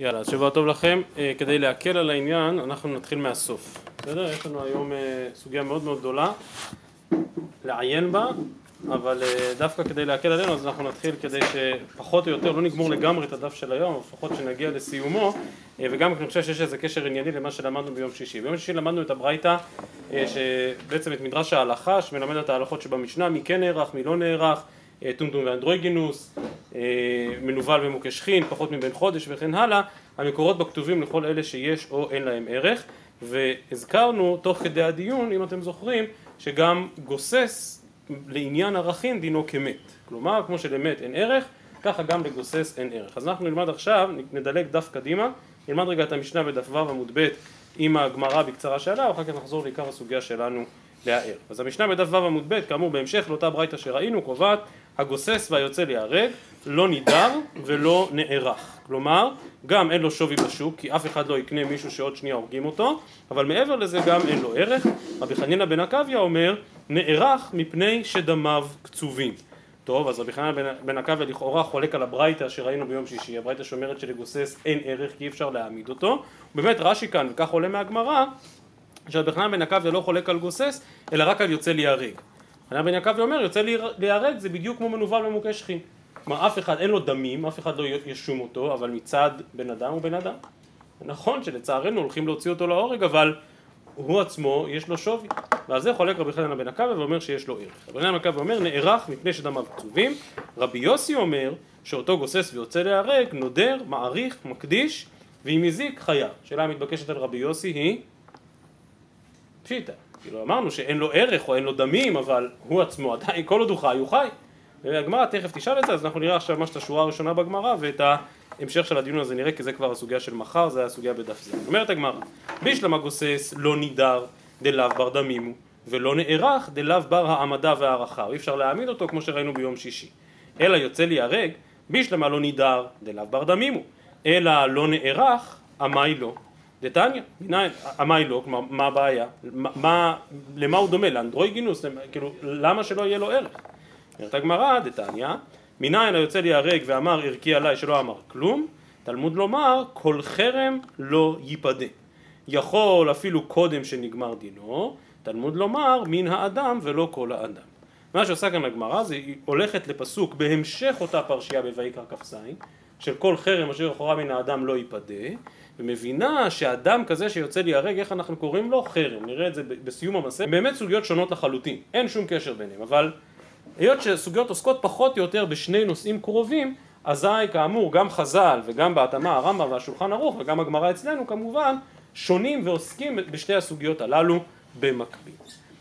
יאללה, אז שבוע טוב לכם. כדי להקל על העניין, אנחנו נתחיל מהסוף. בסדר? יש לנו היום סוגיה מאוד מאוד גדולה לעיין בה, אבל דווקא כדי להקל עלינו, אז אנחנו נתחיל כדי שפחות או יותר לא נגמור לגמרי את הדף של היום, לפחות שנגיע לסיומו, וגם אני חושב שיש איזה קשר ענייני למה שלמדנו ביום שישי. ביום שישי למדנו את הברייתא, שבעצם את מדרש ההלכה, שמלמד את ההלכות שבמשנה, מי כן נערך, מי לא נערך, טומטום ואנדרוגינוס, מנוול ומוכה שכין, פחות מבין חודש וכן הלאה, המקורות בכתובים לכל אלה שיש או אין להם ערך, והזכרנו תוך כדי הדיון, אם אתם זוכרים, שגם גוסס לעניין ערכים דינו כמת. כלומר, כמו שלמת אין ערך, ככה גם לגוסס אין ערך. אז אנחנו נלמד עכשיו, נדלג דף קדימה, נלמד רגע את המשנה בדף ו' עמוד ב' עם הגמרא בקצרה שעלה, ואחר כך נחזור לעיקר הסוגיה שלנו להער. אז המשנה בדף ו' עמוד ב', כאמור בהמשך לאותה ברייתא שראינו, קובעת הגוסס והיוצא להיהרג לא נידר ולא נערך. כלומר, גם אין לו שווי בשוק, כי אף אחד לא יקנה מישהו שעוד שנייה הורגים אותו, אבל מעבר לזה גם אין לו ערך. רבי חנינא בן עקביא אומר, נערך מפני שדמיו קצובים. טוב, אז רבי חנינא בן עקביא לכאורה חולק על הברייתא שראינו ביום שישי, הברייתא שאומרת שלגוסס אין ערך כי אי אפשר להעמיד אותו. באמת רש"י כאן, וכך עולה מהגמרא, שרבי חנינא בן עקביא לא חולק על גוסס, אלא רק על יוצא להיהרג. חנינא בן עקביא אומר, יוצא להיהרג זה בדיוק כמו מנוול ומוכה שכין. כלומר, אף אחד אין לו דמים, אף אחד לא ישום אותו, אבל מצד בן אדם הוא בן אדם. נכון שלצערנו הולכים להוציא אותו להורג, אבל הוא עצמו יש לו שווי. ועל זה חולק רבי חנינא בן עקביא ואומר שיש לו ערך. רבי חנינא בן עקביא אומר, נערך מפני שדמיו קצובים. רבי יוסי אומר שאותו גוסס ויוצא להיהרג, נודר, מעריך, מקדיש, ואם הזיק חייב. השאלה המתבקשת על רבי יוסי היא פשיטא. כאילו אמרנו שאין לו ערך או אין לו דמים, אבל הוא עצמו עדיין, כל עוד הוא חי, הוא חי. והגמרא תכף תשאל את זה, אז אנחנו נראה עכשיו ממש את השורה הראשונה בגמרא, ואת ההמשך של הדיון הזה נראה, כי זה כבר הסוגיה של מחר, זה הסוגיה בדף זה. אומרת הגמרא, בישלמה גוסס לא נידר דלאו בר דמימו, ולא נערך דלאו בר העמדה והערכה. אי אפשר להעמיד אותו כמו שראינו ביום שישי. אלא יוצא להיהרג, בישלמה לא נידר דלאו בר דמימו, אלא לא נערך, עמי לא. דתניא, עמי לא, כלומר, מה הבעיה? למה הוא דומה? לאנדרוגינוס? כאילו, למה שלא יהיה לו ערך? אומרת הגמרא, דתניא, מניין היוצא להיהרג ואמר ערכי עליי שלא אמר כלום, תלמוד לומר, כל חרם לא ייפדה. יכול אפילו קודם שנגמר דינו, תלמוד לומר, מן האדם ולא כל האדם. מה שעושה כאן הגמרא, זה הולכת לפסוק בהמשך אותה פרשייה בויקרא כ"ז, של כל חרם אשר לכאורה מן האדם לא ייפדה, ומבינה שאדם כזה שיוצא להיהרג, איך אנחנו קוראים לו? חרם. נראה את זה בסיום המסכת. באמת סוגיות שונות לחלוטין, אין שום קשר ביניהם, אבל היות שסוגיות עוסקות פחות או יותר בשני נושאים קרובים, אזי כאמור גם חז"ל וגם בהתאמה הרמב"ם והשולחן ערוך וגם הגמרא אצלנו כמובן שונים ועוסקים בשתי הסוגיות הללו במקביל.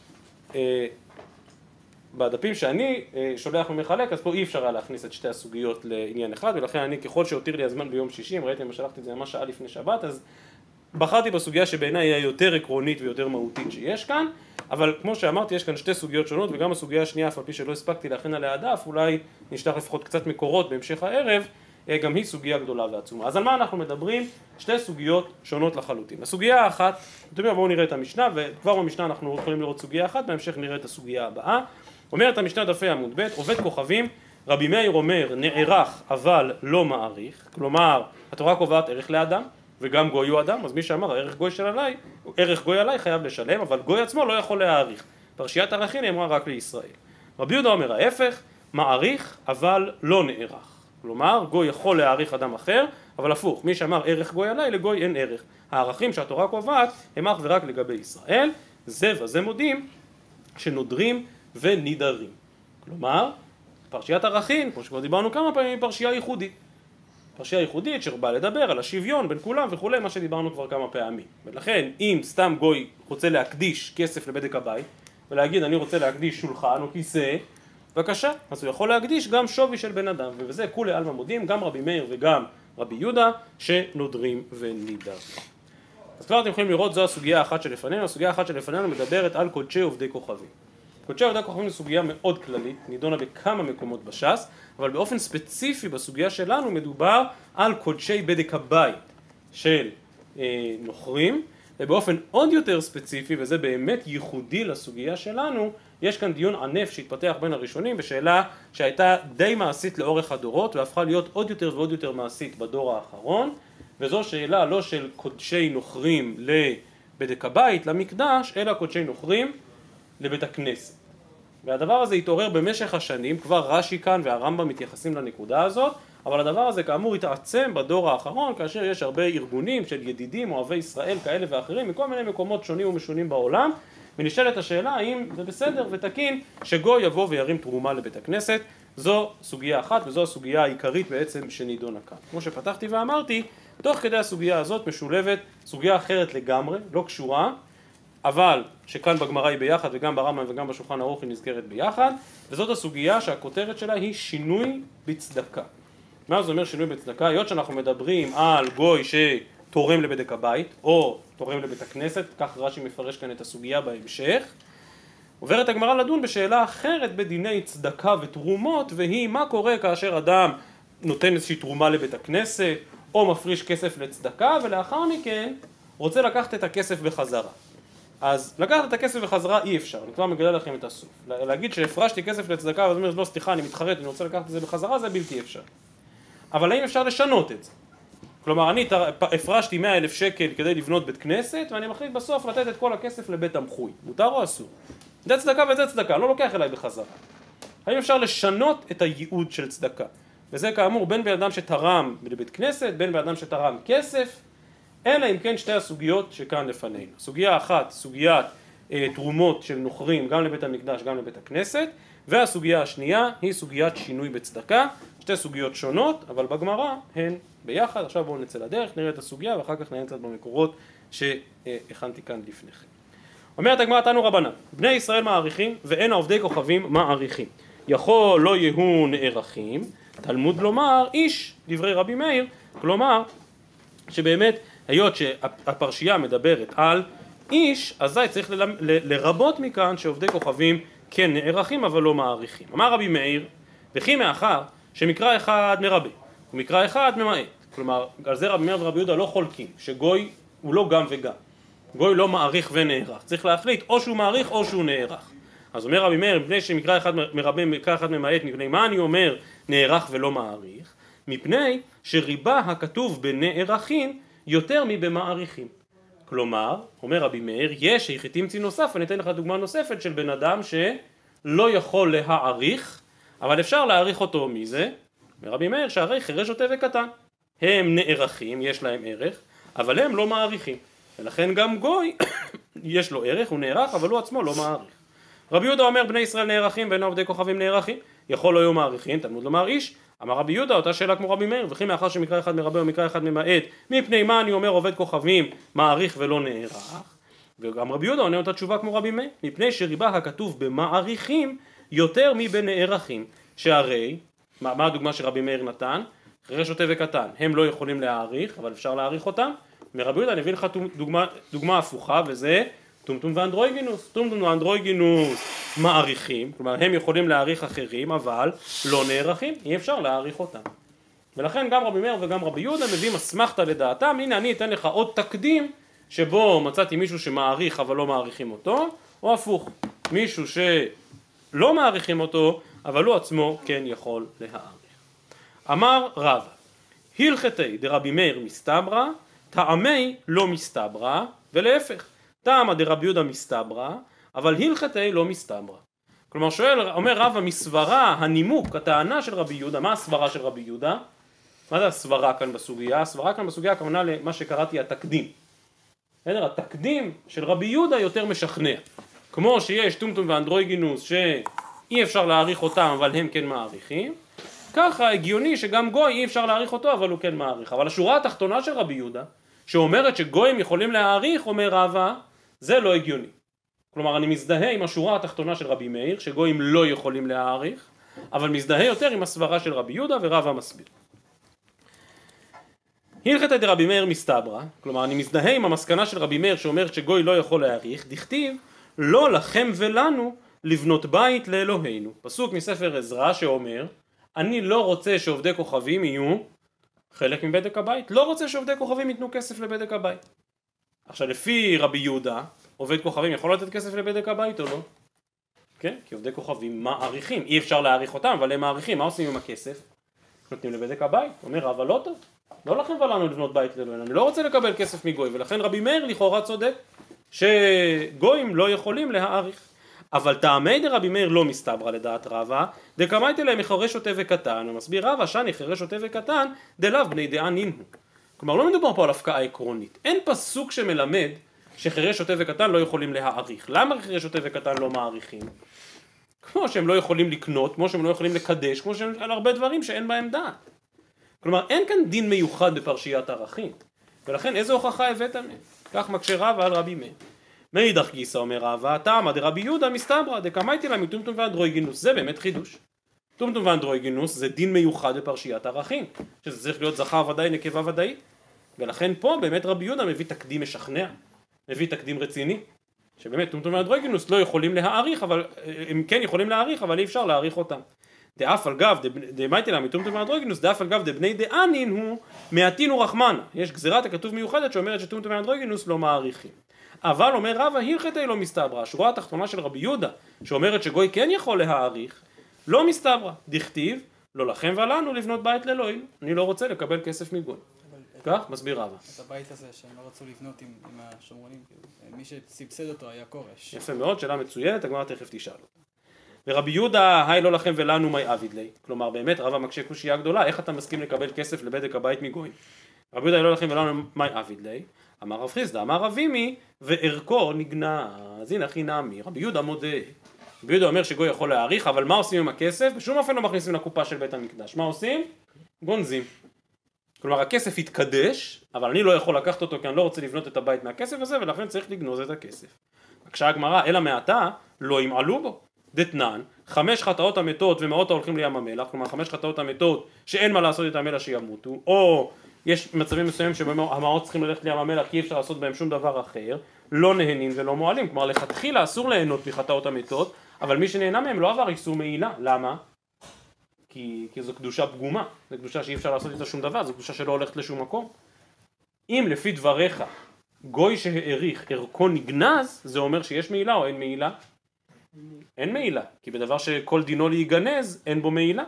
בדפים שאני שולח ומחלק, אז פה אי אפשר היה להכניס את שתי הסוגיות לעניין אחד, ולכן אני ככל שהותיר לי הזמן ביום שישי, אם ראיתם שלחתי את זה ממש שעה לפני שבת, אז בחרתי בסוגיה שבעיניי היא היותר עקרונית ויותר מהותית שיש כאן, אבל כמו שאמרתי יש כאן שתי סוגיות שונות, וגם הסוגיה השנייה, אף על פי שלא הספקתי להכין עליה דף, אולי נשלח לפחות קצת מקורות בהמשך הערב, גם היא סוגיה גדולה ועצומה. אז על מה אנחנו מדברים? שתי סוגיות שונות לחלוטין. הסוגיה האחת, אתם יודעים, בואו נראה את המשנה, וכבר במשנה אנחנו יכולים לראות סוגיה אחת, בהמשך נראה את הסוגיה הבאה. אומרת המשנה דפי עמוד ב', עובד כוכבים, רבי מאיר אומר נערך אבל לא מעריך, כלומר התורה קובעת ערך לאדם וגם גוי הוא אדם, אז מי שאמר ערך גוי עליי חייב לשלם, אבל גוי עצמו לא יכול להעריך. פרשיית ערכין אמרה רק לישראל. רבי יהודה אומר ההפך, מעריך אבל לא נערך, כלומר גוי יכול להעריך אדם אחר, אבל הפוך, מי שאמר ערך גוי עליי, לגוי אין ערך. הערכים שהתורה קובעת הם אך ורק לגבי ישראל, זה וזה מודים שנודרים ונידרים. כלומר, פרשיית ערכין, כמו שכבר דיברנו כמה פעמים, היא פרשייה ייחודית. פרשייה ייחודית שבאה לדבר על השוויון בין כולם וכולי, מה שדיברנו כבר כמה פעמים. ולכן, אם סתם גוי רוצה להקדיש כסף לבדק הבית, ולהגיד אני רוצה להקדיש שולחן או כיסא, בבקשה, אז הוא יכול להקדיש גם שווי של בן אדם, ובזה כולי עלמא מודים, גם רבי מאיר וגם רבי יהודה, שנודרים ונידרים. אז כבר אתם יכולים לראות, זו הסוגיה האחת שלפנינו. הסוגיה האחת שלפנינו מדברת על קודשי עובדי כוכבים. קודשי עובדי כוכבים זו סוגיה מאוד כללית, נידונה בכמה מקומות בש"ס, אבל באופן ספציפי בסוגיה שלנו מדובר על קודשי בדק הבית של נוכרים, ובאופן עוד יותר ספציפי, וזה באמת ייחודי לסוגיה שלנו, יש כאן דיון ענף שהתפתח בין הראשונים בשאלה שהייתה די מעשית לאורך הדורות והפכה להיות עוד יותר ועוד יותר מעשית בדור האחרון, וזו שאלה לא של קודשי נוכרים לבדק הבית, למקדש, אלא קודשי נוכרים לבית הכנסת. והדבר הזה התעורר במשך השנים, כבר רש"י כאן והרמב"ם מתייחסים לנקודה הזאת, אבל הדבר הזה כאמור התעצם בדור האחרון, כאשר יש הרבה ארגונים של ידידים, אוהבי ישראל כאלה ואחרים, מכל מיני מקומות שונים ומשונים בעולם, ונשאלת השאלה האם זה בסדר ותקין שגוי יבוא וירים תרומה לבית הכנסת. זו סוגיה אחת, וזו הסוגיה העיקרית בעצם שנידונה כאן. כמו שפתחתי ואמרתי, תוך כדי הסוגיה הזאת משולבת סוגיה אחרת לגמרי, לא קשורה, אבל שכאן בגמרא היא ביחד וגם ברמב"ם וגם בשולחן ערוך היא נזכרת ביחד, וזאת הסוגיה שהכותרת שלה היא שינוי בצדקה. מה זה אומר שינוי בצדקה? היות שאנחנו מדברים על גוי שתורם לבדק הבית או תורם לבית הכנסת, כך רש"י מפרש כאן את הסוגיה בהמשך, עוברת הגמרא לדון בשאלה אחרת בדיני צדקה ותרומות, והיא מה קורה כאשר אדם נותן איזושהי תרומה לבית הכנסת או מפריש כסף לצדקה ולאחר מכן רוצה לקחת את הכסף בחזרה. אז לקחת את הכסף בחזרה אי אפשר, אני כבר מגלה לכם את הסוף. להגיד שהפרשתי כסף לצדקה ואז אומר לא סליחה אני מתחרט אני רוצה לקחת את זה בחזרה, זה בלתי אפשר. אבל האם אפשר לשנות את זה? כלומר אני הפרשתי 100,000 שקל כדי לבנות בית כנסת ואני מחליט בסוף לתת את כל הכסף לבית המחוי, מותר או אסור? זה צדקה וזה צדקה, לא לוקח אליי בחזרה. האם אפשר לשנות את הייעוד של צדקה? וזה כאמור בין בן אדם שתרם לבית כנסת, בין בן אדם שתרם כסף, אלא אם כן שתי הסוגיות שכאן לפנינו. סוגיה אחת, סוגיית תרומות של נוכרים גם לבית המקדש גם לבית הכנסת, והסוגיה השנייה היא סוגיית שינוי בצדקה, שתי סוגיות שונות, אבל בגמרא הן ביחד. עכשיו בואו נצא לדרך, נראה את הסוגיה ואחר כך נראה קצת במקורות שהכנתי כאן לפניכם. אומרת הגמרא תנו רבנן, בני ישראל מעריכים ואין העובדי כוכבים מעריכים. יכול לא יהיו נערכים, תלמוד לומר איש, דברי רבי מאיר, כלומר שבאמת היות שהפרשייה מדברת על איש, אזי צריך לרבות מכאן שעובדי כוכבים כן נערכים אבל לא מעריכים. אמר רבי מאיר, וכי מאחר שמקרא אחד מרבה ומקרא אחד ממעט, כלומר על זה רבי מאיר ורבי יהודה לא חולקים, שגוי הוא לא גם וגם. גוי לא מעריך ונערך, צריך להחליט או שהוא מעריך או שהוא נערך. אז אומר רבי מאיר, מפני שמקרא אחד מרבה מקרא אחד ממעט, מפני מה אני אומר נערך ולא מעריך? מפני שריבה הכתוב בנערכים יותר מבמעריכים. כלומר, אומר רבי מאיר, יש היכי תמצי נוסף, אני אתן לך דוגמה נוספת של בן אדם שלא יכול להעריך, אבל אפשר להעריך אותו מזה. אומר רבי מאיר שהרי חירש שוטה וקטן, הם נערכים, יש להם ערך, אבל הם לא מעריכים. ולכן גם גוי יש לו ערך, הוא נערך, אבל הוא עצמו לא מעריך. רבי יהודה אומר בני ישראל נערכים ואין עובדי כוכבים נערכים, יכול לא יהיו מעריכים, תלמוד לומר איש. אמר רבי יהודה אותה שאלה כמו רבי מאיר, וכי מאחר שמקרא אחד מרבה ומקרא אחד ממעט, מפני מה אני אומר עובד כוכבים מעריך ולא נערך? וגם רבי יהודה עונה אותה תשובה כמו רבי מאיר, מפני שריבה הכתוב במעריכים יותר מבנערכים, שהרי מה הדוגמה שרבי מאיר נתן? חירש שוטה וקטן, הם לא יכולים להעריך אבל אפשר להעריך אותם. ורבי יהודה אני אביא לך דוגמה הפוכה, וזה טומטום ואנדרוגינוס. טומטום ואנדרוגינוס מעריכים, כלומר הם יכולים להעריך אחרים אבל לא נערכים, אי אפשר להעריך אותם. ולכן גם רבי מאיר וגם רבי יהודה מביאים אסמכתא לדעתם. הנה אני אתן לך עוד תקדים שבו מצאתי מישהו שמעריך אבל לא מעריכים אותו, או הפוך, מישהו שלא מעריכים אותו אבל הוא עצמו כן יכול להעריך. אמר רב, הלכתי דרבי מאיר מסתברא, טעמי לא מסתברא, ולהפך, טעמא דרבי יהודה מסתברא, אבל הלכתי לא מסתברא. כלומר אומר רב המסברה, הנימוק, הטענה של רבי יהודה, מה הסברה של רבי יהודה? מה זה הסברה כאן בסוגיה? הסברה כאן בסוגיה הכוונה למה שקראתי התקדים. התקדים של רבי יהודה יותר משכנע. כמו שיש טומטום ואנדרוגינוס שאי אפשר להעריך אותם אבל הם כן מעריכים, ככה הגיוני שגם גוי אי אפשר להעריך אותו אבל הוא כן מעריך. אבל השורה התחתונה של רבי יהודה שאומרת שגויים יכולים להעריך, אומר רבא, זה לא הגיוני. כלומר אני מזדהה עם השורה התחתונה של רבי מאיר שגויים לא יכולים להעריך, אבל מזדהה יותר עם הסברה של רבי יהודה, ורבא מסביר. הלכתא דרבי מאיר מסתברא, כלומר אני מזדהה עם המסקנה של רבי מאיר שאומר שגוי לא יכול להעריך, דכתיב לא לכם ולנו לבנות בית לאלוהינו. פסוק מספר עזרא שאומר אני לא רוצה שעובדי כוכבים יהיו חלק מבדק הבית, לא רוצה שעובדי כוכבים ייתנו כסף לבדק הבית. עכשיו לפי רבי יהודה, עובד כוכבים יכול לתת כסף לבדק הבית או לא? כן, כי עובדי כוכבים מעריכים, אי אפשר להעריך אותם אבל הם מעריכים, מה עושים עם הכסף? נותנים לבדק הבית, אומר רבא לא טוב. לא לכם ולנו לבנות בית לאלוהים, אני לא רוצה לקבל כסף מגוי, ולכן רבי מאיר לכאורה צודק, שגויים לא יכולים להאריך. אבל טעמי דרבי מאיר לא מסתברא לדעת רבא, דקמייתא ליה מחרש שוטה וקטן, ומסביר רבא שאני חרש שוטה וקטן, דלאו בני דענין הוא. כלומר לא מדובר פה על הפקעה עקרונית, אין פסוק שמלמד שחרש שוטה וקטן לא יכולים להאריך. למה חרש שוטה וקטן לא מאריכים? כמו שהם לא יכולים לקנות, כמו שהם לא יכולים לקדש, כמו שהם על הרבה דברים שאין בהם דעת. כלומר אין כאן דין מיוחד בפרשיית ערכים, ולכן איזו הוכחה הבאת מהם? כך מקשה רבא על רבי מאיר. מאידך גיסא אומר רבא, תמא דרבי יהודה מסתברא דקמייתא ליה מטומטום ואנדרוגינוס. זה באמת חידוש. טומטום ואנדרוגינוס זה דין מיוחד בפרשיית ערכים, שזה צריך להיות זכר ודאי נקבה ודאי, ולכן פה באמת רבי יהודה מביא תקדים משכנע, מביא תקדים רציני, שבאמת טומטום ואנדרוגינוס לא יכולים להאריך, אבל הם כן יכולים להאריך, אבל אי אפשר להאריך אותם. דאף על גב דמייתא ליה מטומטום ואנדרוגינוס, דאף על גב דבני דענין הוא מעטין ורחמנא. יש גזירת הכתוב מיוחדת שאומרת שטומטום ואנדרוגינוס לא מאריכים. אבל אומר רבא הלכתא לא מסתברא. השורה התחתונה של רבי יהודה שאומרת שגוי כן יכול להאריך לא מסתברא, דכתיב לא לכם ולנו לבנות בית לאלוהים, אני לא רוצה לקבל כסף מגוי. כך מסביר רבא. את הבית הזה שהם לא רצו לבנות עם השומרונים, מי שסבסד אותו היה כורש. יפה מאוד, שאלה מצוינת, הגמרא תכף תשאל אותה. ורבי יהודה, היי לא לכם ולנו מי עביד לי. כלומר באמת רבא מקשה קושייה גדולה, איך אתה מסכים לקבל כסף לבדק הבית מגוי? רבי יהודה, היי לא לכם ולנו מי עביד לי. אמר רב חיסדא, אמר רב אימי, וערכו נגנז. הנה הכי נעמי, רבי יהודה מודה. רבי יהודה אומר שגוי יכול להאריך, אבל מה עושים עם הכסף? בשום אופן לא מכניסים לקופה של בית המקדש. מה עושים? גונזים. כלומר הכסף יתקדש, אבל אני לא יכול לקחת אותו כי אני לא רוצה לבנות את הבית מהכסף הזה, ולכן צריך לגנוז את הכסף. בקשה הגמרא, אלא מעתה לא ימעלו בו. דתנן, 5 חטאות המתות ומאות ההולכים לים המלח, כלומר 5 חטאות המתות שאין מה לעשות איתם אלא שימותו, או יש מצבים מסוימים שבהם המעות צריכים ללכת לים המלח כי אי אפשר לעשות בהם שום דבר אחר, לא נהנים ולא מועלים. כלומר לכתחילה אסור ליהנות מחטאות המתות, אבל מי שנהנה מהם לא עבר איסור מעילה. למה? כי זו קדושה פגומה, זו קדושה שאי אפשר לעשות איתה שום דבר, זו קדושה שלא הולכת לשום מקום. אם לפי דבריך גוי שהאריך ערכו נגנז, זה אומר שיש מעילה או אין מעילה? אין מעילה, כי בדבר שכל דינו להיגנז אין בו מעילה.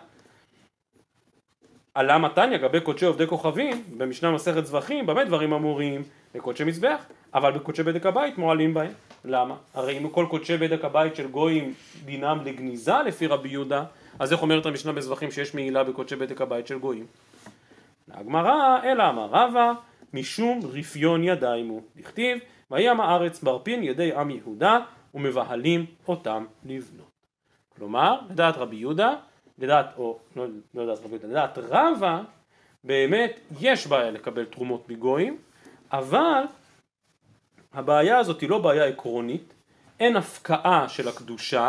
עלה מתניא גבי קודשי עובדי כוכבים, במשנה מסכת זבחים, במה דברים אמורים? בקודשי מזבח, אבל בקודשי בדק הבית מועלים בהם. למה? הרי אם כל קודשי בדק הבית של גויים דינם לגניזה לפי רבי יהודה, אז איך אומרת המשנה בזבחים שיש מעילה בקודשי בדק הבית של גויים? הגמרא, אלא אמר רבא, משום רפיון ידיים הוא. דכתיב, וים הארץ מרפין ידי עם יהודה, ומבהלים אותם לבנות. כלומר, לדעת רבי יהודה, לדעת רבא, באמת יש בעיה לקבל תרומות מגויים, אבל הבעיה הזאת היא לא בעיה עקרונית, אין הפקעה של הקדושה,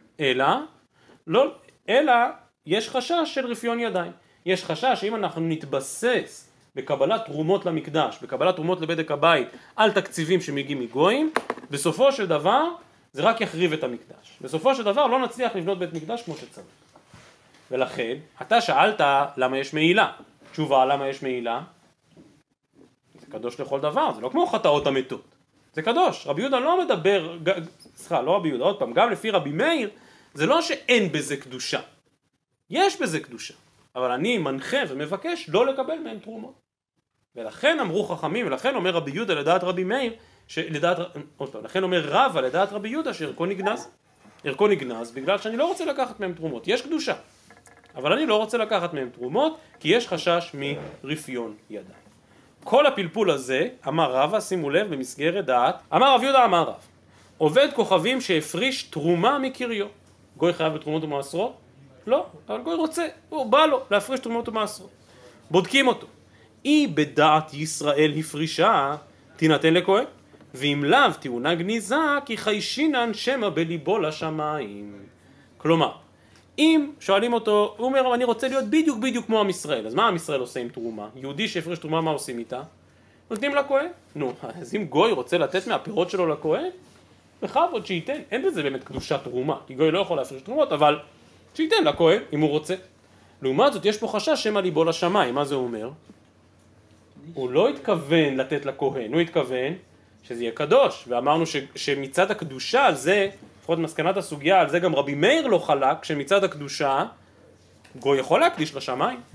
אלא יש חשש של רפיון ידיים. יש חשש שאם אנחנו נתבסס בקבלת תרומות למקדש, בקבלת תרומות לבדק הבית, על תקציבים שמגיעים מגויים, בסופו של דבר זה רק יחריב את המקדש. בסופו של דבר לא נצליח לבנות בית מקדש כמו שצריך. ולכן, אתה שאלת למה יש מעילה. תשובה, למה יש מעילה? זה קדוש לכל דבר, זה לא כמו חטאות המתות. זה קדוש. רבי יהודה לא מדבר, לא רבי יהודה, עוד פעם, גם לפי רבי מאיר, זה לא שאין בזה קדושה. יש בזה קדושה. אבל אני מנחה ומבקש לא לקבל מהם תרומות. ולכן אמרו חכמים, ולכן אומר רבי יהודה לדעת רבי מאיר, לכן אומר רבא לדעת רבי יהודה שערכו נגנז. ערכו נגנז בגלל שאני לא רוצה לקחת מהם תרומות. יש קדושה. אבל אני לא רוצה לקחת מהם תרומות, כי יש חשש מרפיון ידיים. כל הפלפול הזה, אמר רבא, שימו לב במסגרת דעת, אמר רב יהודה אמר רב, עובד כוכבים שהפריש תרומה מקריו. גוי חייב בתרומות ומעשרות? לא, אבל גוי רוצה, הוא בא לו להפריש תרומות ומעשרות. בודקים אותו. אי בדעת ישראל הפרישה, תינתן לכהן, ואם לאו תאונה גניזה, כי חיישינן שמא בליבו לשמיים. כלומר, אם שואלים אותו, הוא אומר, אני רוצה להיות בדיוק כמו עם ישראל. אז מה עם ישראל עושה עם תרומה? יהודי שהפריש תרומה, מה עושים איתה? נותנים לכהן. נו, אז אם גוי רוצה לתת מהפירות שלו לכהן, בכבוד שייתן. אין בזה באמת קדושת תרומה, כי גוי לא יכול להפריש תרומות, אבל שייתן לכהן אם הוא רוצה. לעומת זאת, יש פה חשש שמא ליבו לשמיים. מה זה אומר? הוא לא התכוון לתת לכהן, הוא התכוון שזה יהיה קדוש. ואמרנו שמצד הקדושה על זה, לפחות מסקנת הסוגיה, על זה גם רבי מאיר לא חלק, שמצד הקדושה גוי יכול להקדיש לשמיים.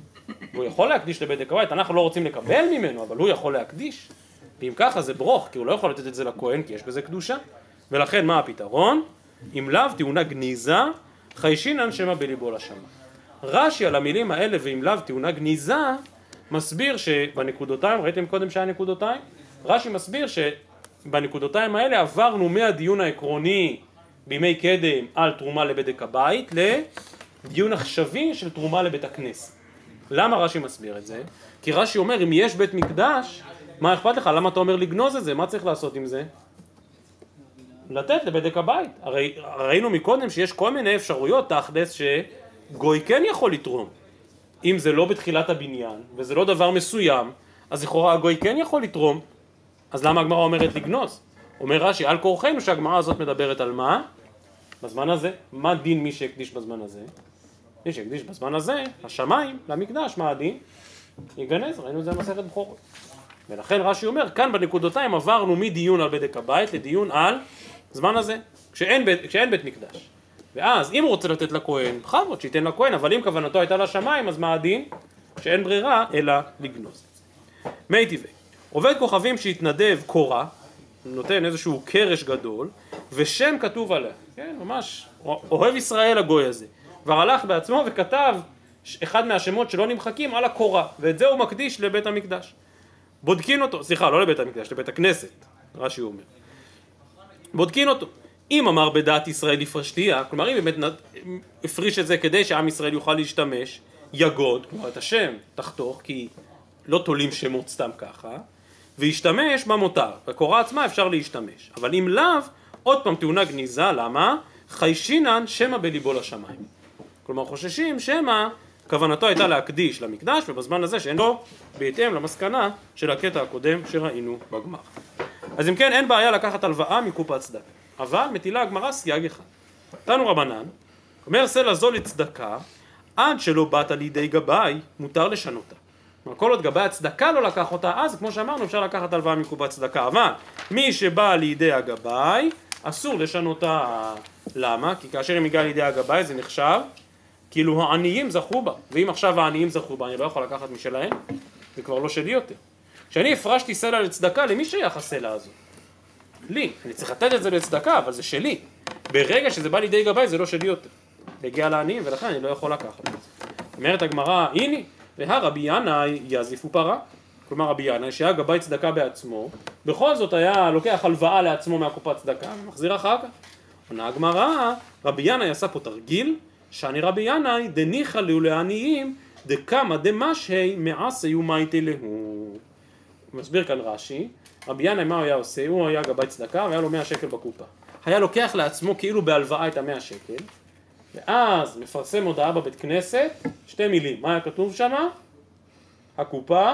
והוא יכול להקדיש לבדק הבית, אנחנו לא רוצים לקבל ממנו, אבל הוא יכול להקדיש. ואם ככה זה ברוך, כי הוא לא יכול לתת את זה לכהן, כי יש בזה קדושה. ולכן מה הפתרון? אם לאו טעונה גניזה, חיישינן שמא בליבו לשמיים. רש"י על המילים האלה ואם לאו טעונה גניזה, מסביר שבנקודותיים, ראיתם קודם שהיה נקודותיים? רש"י מסביר שבנקודותיים האלה עברנו מהדיון העקרוני בימי קדם על תרומה לבדק הבית לדיון עכשווי של תרומה לבית הכנסת. למה רש"י מסביר את זה? כי רש"י אומר אם יש בית מקדש, מה אכפת לך? למה אתה אומר לגנוז את זה? מה צריך לעשות עם זה? לתת לבדק הבית. הרי ראינו מקודם שיש כל מיני אפשרויות תכלס שגוי כן יכול לתרום. אם זה לא בתחילת הבניין וזה לא דבר מסוים, אז לכאורה הגוי כן יכול לתרום. אז למה הגמרא אומרת לגנוז? אומר רש"י על כורחנו שהגמרא הזאת מדברת על מה? בזמן הזה. מה דין מי שהקדיש בזמן הזה? מי שהקדיש בזמן הזה, השמיים, למקדש, מה הדין? יגנז, ראינו את זה במסכת בכורות. ולכן רש"י אומר, כאן בנקודותיים עברנו מדיון על בדק הבית לדיון על זמן הזה, כשאין בית מקדש. ואז אם הוא רוצה לתת לכהן, בכבוד שייתן לכהן, אבל אם כוונתו הייתה לשמיים, אז מה הדין? שאין ברירה אלא לגנוז. מי טבעי, עובד כוכבים שהתנדב קורא, נותן איזשהו קרש גדול, ושם כתוב עליה, כן, ממש אוהב ישראל הגוי הזה, כבר הלך בעצמו וכתב אחד מהשמות שלא נמחקים על הקורא, ואת זה הוא מקדיש לבית המקדש. בודקין אותו, סליחה, לא לבית המקדש, לבית הכנסת, רש"י אומר. בודקין אותו. אם אמר בדעת ישראל הפרשתיה, כלומר אם באמת הפריש את זה כדי שעם ישראל יוכל להשתמש, יגוד, כלומר את השם תחתוך, כי לא תולים שמות סתם ככה, וישתמש במותר, בקורא עצמה אפשר להשתמש. אבל אם לאו, עוד פעם טעונה גניזה, למה? חיישינן שמא בליבו לשמיים. כלומר חוששים שמא כוונתו הייתה להקדיש למקדש, ובזמן הזה שאין לו בהתאם למסקנה של הקטע הקודם שראינו בגמר. אז אם כן, אין בעיה לקחת הלוואה מקופת צדקה. אבל מטילה הגמרא סייג אחד. תנו רבנן, אומר סלע זו לצדקה, עד שלא באת לידי גבאי, מותר לשנותה. כל עוד גבאי הצדקה לא לקח אותה, אז כמו שאמרנו אפשר לקחת הלוואה מקופת צדקה. אבל מי שבא לידי הגבאי, אסור לשנותה. למה? כי כאשר היא מגיעה לידי הגבאי זה נחשב כאילו העניים זכו בה, ואם עכשיו העניים זכו בה, אני לא יכול לקחת משלהם, זה כבר לא שלי יותר. כשאני הפרשתי סלע לצדקה, למי שייך הסלע הזו? לי. אני צריך לתת את זה לצדקה, אבל זה שלי. ברגע שזה בא לידי גבאי, זה לא שלי יותר. זה הגיע לעניים, ולכן אני לא יכול לקחת את זה. אומרת הגמרא, הנה, והרבי ינאי יזיפו פרה. כלומר, רבי ינאי, שהיה גבאי צדקה בעצמו, בכל זאת היה לוקח הלוואה לעצמו מהקופת צדקה, ומחזיר אחר כך. עונה הגמרא, רבי ינאי עשה פה תרגיל, שאני רבי ינאי דניחא לו לעניים דקמא דמשהי מעשי ומייטי להו. הוא מסביר כאן רש"י, רבי ינאי מה הוא היה עושה? הוא היה גבאי צדקה והיה לו 100 שקל בקופה. היה לוקח לעצמו כאילו בהלוואה את ה100 שקל, ואז מפרסם הודעה בבית כנסת, 2 מילים. מה היה כתוב שם? הקופה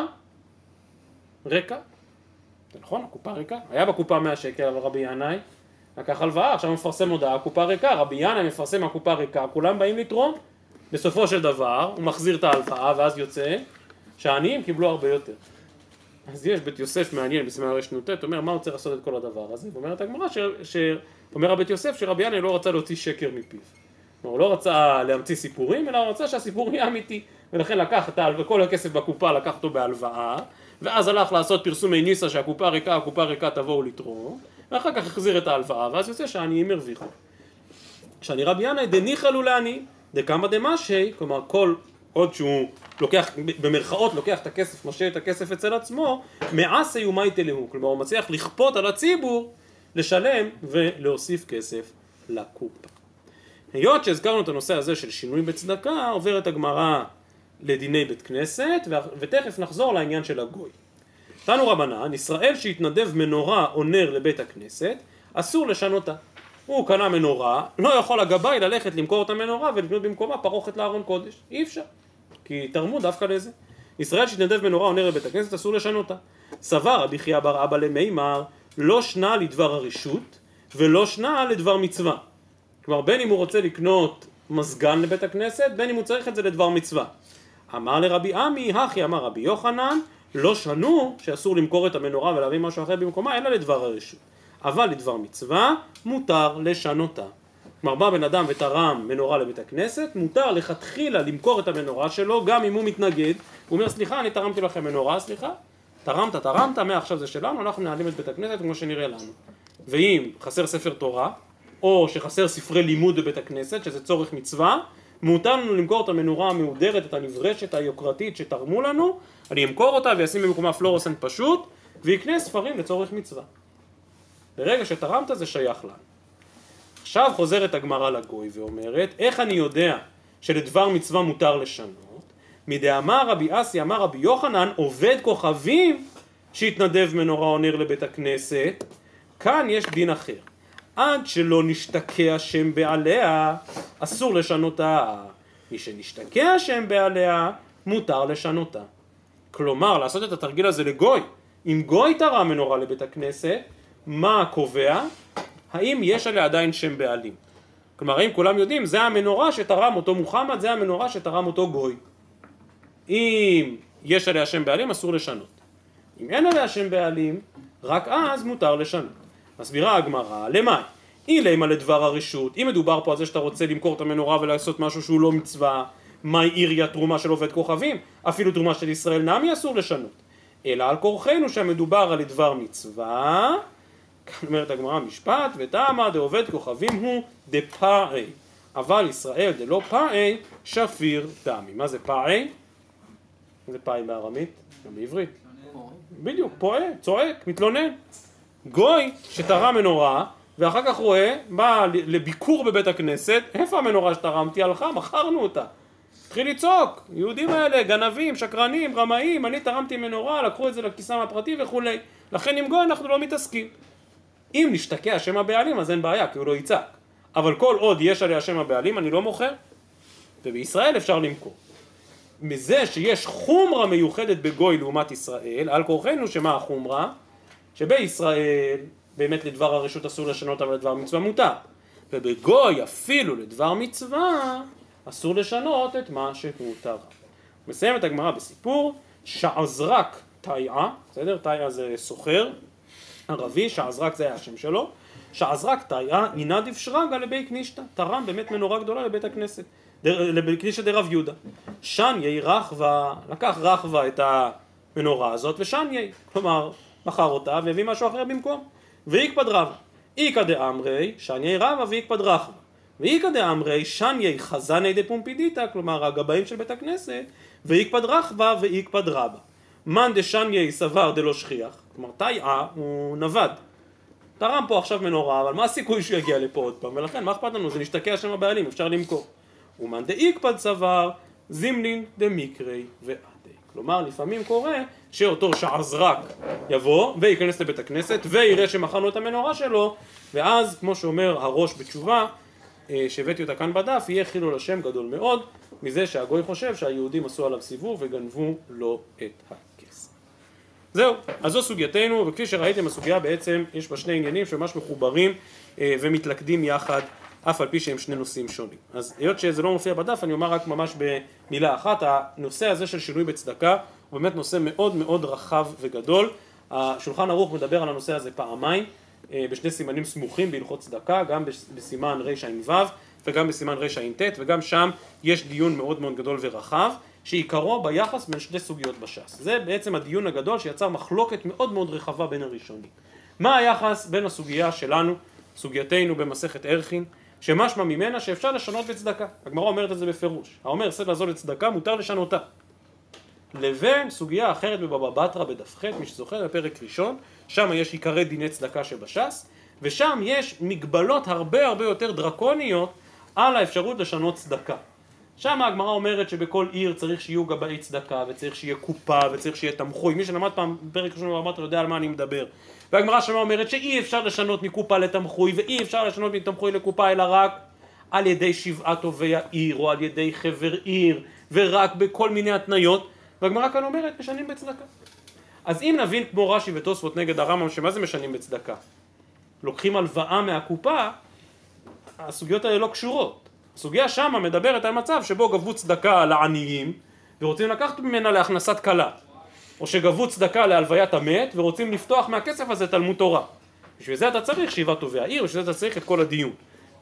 ריקה. זה נכון, הקופה ריקה. היה בקופה 100 שקל על רבי ינאי, לקח הלוואה, עכשיו מפרסם הודעה, הקופה ריקה, רבי ינאי מפרסם הקופה ריקה, כולם באים לתרום, בסופו של דבר הוא מחזיר את ההלוואה ואז יוצא שהעניים קיבלו הרבה יותר. אז יש בית יוסף מעניין בסימן רש"ט, אומר מה הוא צריך לעשות את כל הדבר הזה, ואומרת הגמרא שאומר הבית יוסף שרבי ינאי לא רצה להוציא שקר מפיו. הוא לא רצה להמציא סיפורים, אלא הוא רצה שהסיפור יהיה אמיתי, ולכן לקח את כל הכסף בקופה, לקח אותו בהלוואה, ואז הלך לעשות פרסומי ניסה שהקופה ריקה תבואו לתרום, ואחר כך החזיר את ההלוואה, ואז יוצא שהעניים הרוויחו. שאני רבי ינאי דניחא לו לעניים, דקמא דמשהי, כלומר כל עוד שהוא לוקח, במרכאות לוקח את הכסף, משאיר את הכסף אצל עצמו, מעשי ומייטי להו, כלומר הוא מצליח לכפות על הציבור, לשלם ולהוסיף כסף לקופה. היות שהזכרנו את הנושא הזה של שינוי בצדקה, עוברת הגמרא לדיני בית כנסת, ותכף נחזור לעניין של הגוי. תנו רבנן, ישראל שהתנדב מנורה או נר לבית הכנסת, אסור לשנותה. הוא קנה מנורה, לא יכול הגבאי ללכת למכור את המנורה ולקנות במקומה פרוכת לארון קודש. אי אפשר, כי תרמו דווקא לזה. ישראל שהתנדב מנורה או נר לבית הכנסת, אסור לשנותה. סבר רבי חייא בר אבא למימר, לא שנה לדבר הרשות ולא שנה לדבר מצווה. כלומר, בין אם הוא רוצה לקנות מזגן לבית הכנסת, בין אם הוא צריך את זה לדבר מצווה. אמר לרבי עמי, הכי אמר רבי יוחנן, לא שנו שאסור למכור את המנורה ולהביא משהו אחר במקומה, אלא לדבר הרשות. אבל לדבר מצווה, מותר לשנותה. כלומר בא בן אדם ותרם מנורה לבית הכנסת, מותר לכתחילה למכור את המנורה שלו גם אם הוא מתנגד. הוא אומר סליחה אני תרמתי לכם מנורה, סליחה, תרמת, מעכשיו זה שלנו, אנחנו נעלים את בית הכנסת כמו שנראה לנו. ואם חסר ספר תורה או שחסר ספרי לימוד בבית הכנסת שזה צורך מצווה, מותר לנו למכור את המנורה המהודרת, את הנברשת היוקרתית שתרמו לנו, אני אמכור אותה וישים במקומה פלורוסנט פשוט ויקנה ספרים לצורך מצווה. ברגע שתרמת זה שייך לנו. עכשיו חוזרת הגמרא לגוי ואומרת, איך אני יודע שלדבר מצווה מותר לשנות? מדאמר רבי אסי אמר רבי יוחנן, עובד כוכבים שהתנדב מנורה או נר לבית הכנסת, כאן יש דין אחר. עד שלא נשתקע שם בעליה, אסור לשנותה. מי שנשתקע שם בעליה, מותר לשנותה. כלומר, לעשות את התרגיל הזה לגוי. אם גוי תרם מנורה לבית הכנסת, מה קובע? האם יש עליה עדיין שם בעלים? כלומר, האם כולם יודעים, זה המנורה שתרם אותו מוחמד, זה המנורה שתרם אותו גוי. אם יש עליה שם בעלים, אסור לשנות. אם אין עליה שם בעלים, רק אז מותר לשנות. מסבירה הגמרא, למה? אילמה לדבר הרשות, אם מדובר פה על זה שאתה רוצה למכור את המנורה ולעשות משהו שהוא לא מצווה, מהי עיריה תרומה של עובד כוכבים? אפילו תרומה של ישראל נמי אסור לשנות. אלא על כורחנו שמדובר על דבר מצווה, כאן אומרת הגמרא משפט, ותאמר דעובד כוכבים הוא דפאי, אבל ישראל דלא פאי שפיר דמי. מה זה פאי? זה פאי בארמית? גם בעברית. בדיוק, פועה, צועק, מתלונן. גוי שתרם מנורה ואחר כך רואה, בא לביקור בבית הכנסת, איפה המנורה שתרמתי? הלכה, מכרנו אותה. התחיל לצעוק, יהודים האלה, גנבים, שקרנים, רמאים, אני תרמתי מנורה, לקחו את זה לכיסם הפרטי וכולי. לכן עם גוי אנחנו לא מתעסקים. אם נשתקע שם הבעלים אז אין בעיה, כי הוא לא יצעק. אבל כל עוד יש עליה שם הבעלים אני לא מוכר, ובישראל אפשר למכור. מזה שיש חומרה מיוחדת בגוי לעומת ישראל, על כורחנו שמה החומרה? שבישראל באמת לדבר הרשות אסור לשנות אבל לדבר מצווה מותר. ובגוי אפילו לדבר מצווה אסור לשנות את מה שמותר. מסיים את הגמרא בסיפור, שעזרק תאיה, בסדר? תאיה זה סוחר ערבי, שעזרק זה היה השם שלו, שעזרק תאיה ינדיב שרגא לבי כנישתא, תרם באמת מנורה גדולה לבית הכנסת, לבית כנישתא דרב יהודה. שניי רחבה, לקח רחבה את המנורה הזאת ושניי, כלומר מכר אותה והביא משהו אחר במקום. ויקפד רבא, איקא דאמרי שניי רבא ויקפד רחבה, ואיקא דאמרי שניי חזני דפומפידיתא, כלומר הגבאים של בית הכנסת, ויקפד רחבה ויקפד רבא. מאן דשניי סבר דלא שכיח, כלומר תאיה הוא נווד, תרם פה עכשיו מנורה, אבל מה הסיכוי שהוא יגיע לפה עוד פעם? ולכן מה אכפת לנו? זה נשתקע שם הבעלים, אפשר למכור. ומאן דאיקפד סבר זימנין דמיקרי ועדי. כלומר לפעמים קורה שאותו שעזרק יבוא וייכנס לבית הכנסת ויראה שמכרנו את המנורה שלו, ואז כמו שאומר הראש בתשובה שהבאתי אותה כאן בדף, יהיה חילול השם גדול מאוד מזה שהגוי חושב שהיהודים עשו עליו סיבוב וגנבו לו את הכסף. זהו, אז זו סוגייתנו, וכפי שראיתם הסוגיה בעצם יש בה שני עניינים שממש מחוברים ומתלכדים יחד, אף על פי שהם שני נושאים שונים. אז היות שזה לא מופיע בדף אני אומר רק ממש במילה אחת, הנושא הזה של שינוי בצדקה הוא באמת נושא מאוד מאוד רחב וגדול. השולחן ערוך מדבר על הנושא הזה פעמיים בשני סימנים סמוכים בהלכות צדקה, גם בסימן רע"ו וגם בסימן רע"ט, וגם שם יש דיון מאוד מאוד גדול ורחב שעיקרו ביחס בין שתי סוגיות בש"ס. זה בעצם הדיון הגדול שיצר מחלוקת מאוד מאוד רחבה בין הראשונים. מה היחס בין הסוגיה שלנו, סוגייתנו במסכת ערכין, שמשמע ממנה שאפשר לשנות בצדקה? הגמרא אומרת את זה בפירוש, האומר סדר זו לצדקה מותר לשנותה, לבין סוגיה אחרת בבבא בתרא בדף ח', מי שזוכר בפרק ראשון, שם יש עיקרי דיני צדקה שבש"ס, ושם יש מגבלות הרבה הרבה יותר דרקוניות על האפשרות לשנות צדקה. שם הגמרא אומרת שבכל עיר צריך שיהיו גבאי צדקה, וצריך שיהיה קופה, וצריך שיהיה תמחוי. מי שלמד פעם בפרק ראשון בבבא בתרא יודע על מה אני מדבר. והגמרא שם אומרת שאי אפשר לשנות מקופה לתמחוי, ואי אפשר לשנות מתמחוי לקופה, אלא רק על ידי שבעת טובי העיר, או על ידי חבר עיר, ורק בכל מיני התניות. והגמרא כאן אומרת משנים בצדקה. אז אם נבין כמו רש"י ותוספות נגד הרמב"ם שמה זה משנים בצדקה, לוקחים הלוואה מהקופה, הסוגיות האלה לא קשורות. הסוגיה שמה מדברת על מצב שבו גבו צדקה לעניים ורוצים לקחת ממנה להכנסת כלה, או שגבו צדקה להלוויית המת ורוצים לפתוח מהכסף הזה תלמוד תורה. בשביל זה אתה צריך שבעת טובי העיר, בשביל זה אתה צריך את כל הדיון.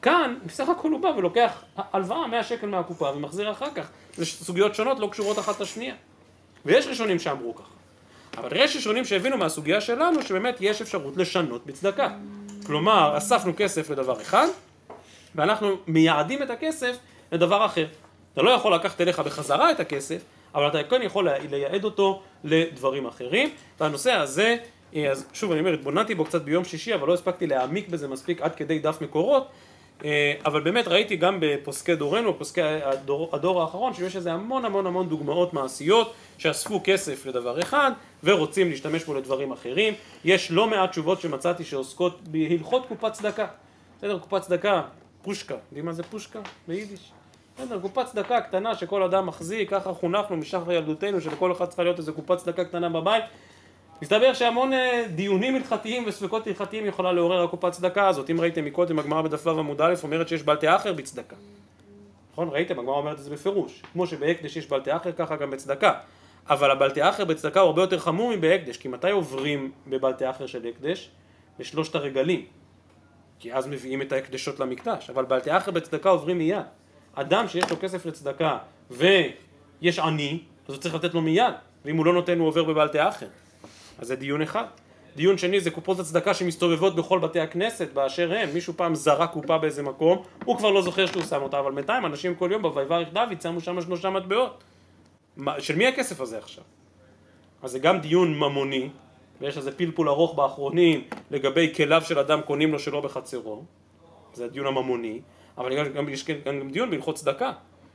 כאן, בסך הכל הוא בא ולוקח הלוואה 100 שקל מהקופה ומחזיר אחר כך. זה סוגיות שונות, לא קשורות אחת לשנייה. ויש ראשונים שאמרו ככה. אבל יש ראשונים שהבינו מהסוגיה שלנו שבאמת יש אפשרות לשנות בצדקה. כלומר, אספנו כסף לדבר אחד, ואנחנו מייעדים את הכסף לדבר אחר. אתה לא יכול לקחת אליך בחזרה את הכסף, אבל אתה כן יכול לייעד אותו לדברים אחרים. והנושא הזה, אז שוב אני אומר, התבוננתי בו קצת ביום שישי, אבל לא הספקתי להעמיק בזה מספיק עד כדי דף מקורות. אבל באמת ראיתי גם בפוסקי דורנו, פוסקי הדור האחרון, שיש איזה המון דוגמאות מעשיות שאספו כסף לדבר אחד ורוצים להשתמש בו לדברים אחרים. יש לא מעט תשובות שמצאתי שעוסקות בהלכות קופת צדקה. בסדר, קופת צדקה, פושקה, יודעים מה זה פושקה? ביידיש. בסדר, קופת צדקה קטנה שכל אדם מחזיק, ככה חונכנו משחר ילדותנו שלכל אחד צריכה להיות איזה קופת צדקה קטנה בבית. מסתבר שהמון דיונים הלכתיים וספקות הלכתיים יכולה לעורר הקופת צדקה הזאת. אם ראיתם מקודם, הגמרא בדף ו' עמוד א' אומרת שיש בלתי אחר בצדקה. נכון? ראיתם? הגמרא אומרת את זה בפירוש. כמו שבהקדש יש בלתי אחר, ככה גם בצדקה. אבל הבלתי אחר בצדקה הוא הרבה יותר חמור מבהקדש, כי מתי עוברים בבלתי אחר של הקדש? בשלושת הרגלים. כי אז מביאים את ההקדשות למקדש. אבל בלתי אחר בצדקה עוברים מיד. אדם שיש לו כסף לצדקה ויש עני, אז הוא צריך לתת לו מיד. ואם הוא לא נותן, הוא עובר בבלתי אחר. אז זה דיון אחד. דיון שני זה קופות הצדקה שמסתובבות בכל בתי הכנסת באשר הם. מישהו פעם זרק קופה באיזה מקום, הוא כבר לא זוכר שהוא שם אותה, אבל בינתיים אנשים כל יום בויברך דוד שמו שם 3 מטבעות. של מי הכסף הזה עכשיו? אז זה גם דיון ממוני, ויש איזה פלפול ארוך באחרונים לגבי כליו של אדם קונים לו שלא בחצרו. זה הדיון הממוני, אבל יש גם דיון בהלכות צדקה.